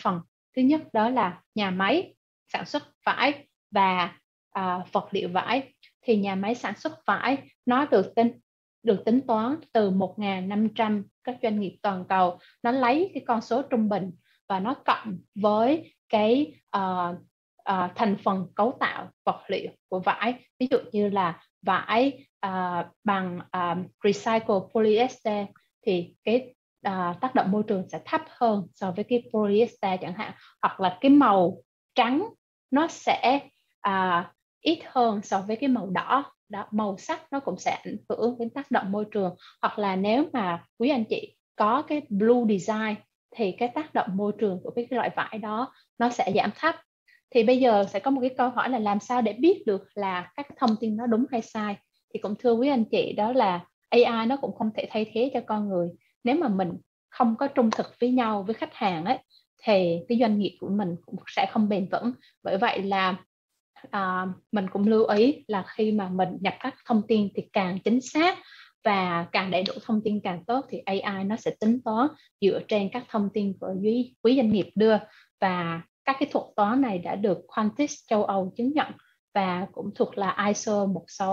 Thứ nhất đó là nhà máy sản xuất vải và vật liệu vải. Thì nhà máy sản xuất vải nó được tính toán từ 1.500 các doanh nghiệp toàn cầu. Nó lấy cái con số trung bình và nó cộng với cái thành phần cấu tạo vật liệu của vải. Ví dụ như là vải bằng recycled polyester thì cái tác động môi trường sẽ thấp hơn so với cái polyester chẳng hạn, hoặc là cái màu trắng nó sẽ ít hơn so với cái màu đỏ. Màu sắc nó cũng sẽ ảnh hưởng đến tác động môi trường. Hoặc là nếu mà quý anh chị có cái blue design thì cái tác động môi trường của cái loại vải đó nó sẽ giảm thấp. Thì bây giờ sẽ có một cái câu hỏi là làm sao để biết được là các thông tin nó đúng hay sai. Thì cũng thưa quý anh chị, đó là AI nó cũng không thể thay thế cho con người. Nếu mà mình không có trung thực với nhau, với khách hàng ấy, thì cái doanh nghiệp của mình cũng sẽ không bền vững. Bởi vậy là mình cũng lưu ý là khi mà mình nhập các thông tin thì càng chính xác và càng đầy đủ thông tin càng tốt, thì AI nó sẽ tính toán dựa trên các thông tin của quý doanh nghiệp đưa. Và các cái thuật toán này đã được Quantix châu Âu chứng nhận và cũng thuộc là ISO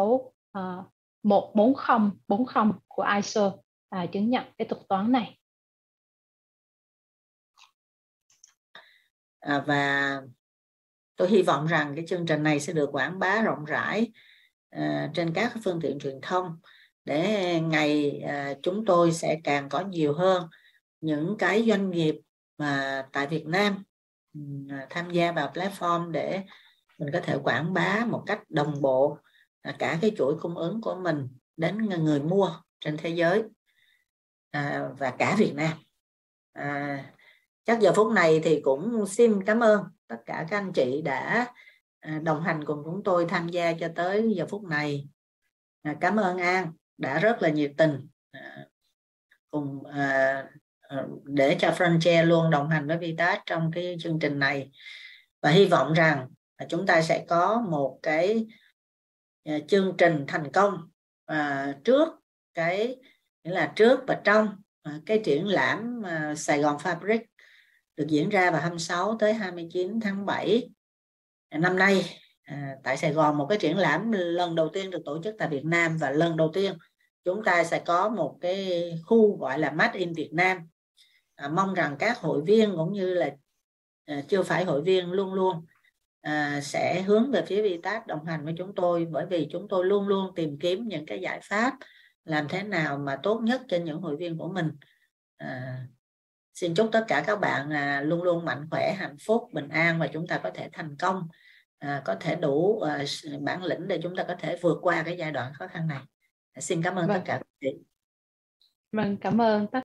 14040 của ISO chứng nhận cái thuật toán này.
Và tôi hy vọng rằng cái chương trình này sẽ được quảng bá rộng rãi trên các phương tiện truyền thông, để ngày chúng tôi sẽ càng có nhiều hơn những cái doanh nghiệp mà tại Việt Nam tham gia vào platform để mình có thể quảng bá một cách đồng bộ cả cái chuỗi cung ứng của mình đến người mua trên thế giới và cả Việt Nam. Chắc giờ phút này thì cũng xin cảm ơn tất cả các anh chị đã đồng hành cùng chúng tôi tham gia cho tới giờ phút này. Cảm ơn An đã rất là nhiệt tình cùng để cho Frontier luôn đồng hành với VITAS trong cái chương trình này, và hy vọng rằng chúng ta sẽ có một cái chương trình thành công trước và trong cái triển lãm Saigon Fabric được diễn ra vào 26 tới 29 tháng 7 năm nay tại Sài Gòn, một cái triển lãm lần đầu tiên được tổ chức tại Việt Nam, và lần đầu tiên chúng ta sẽ có một cái khu gọi là Made in Việt Nam. Mong rằng các hội viên cũng như là chưa phải hội viên luôn luôn sẽ hướng về phía VITAS đồng hành với chúng tôi, bởi vì chúng tôi luôn luôn tìm kiếm những cái giải pháp làm thế nào mà tốt nhất cho những hội viên của mình. Xin chúc tất cả các bạn luôn luôn mạnh khỏe, hạnh phúc, bình an, và chúng ta có thể thành công, có thể đủ bản lĩnh để chúng ta có thể vượt qua cái giai đoạn khó khăn này. Xin cảm ơn tất cả các chị.
Vâng, cảm ơn tất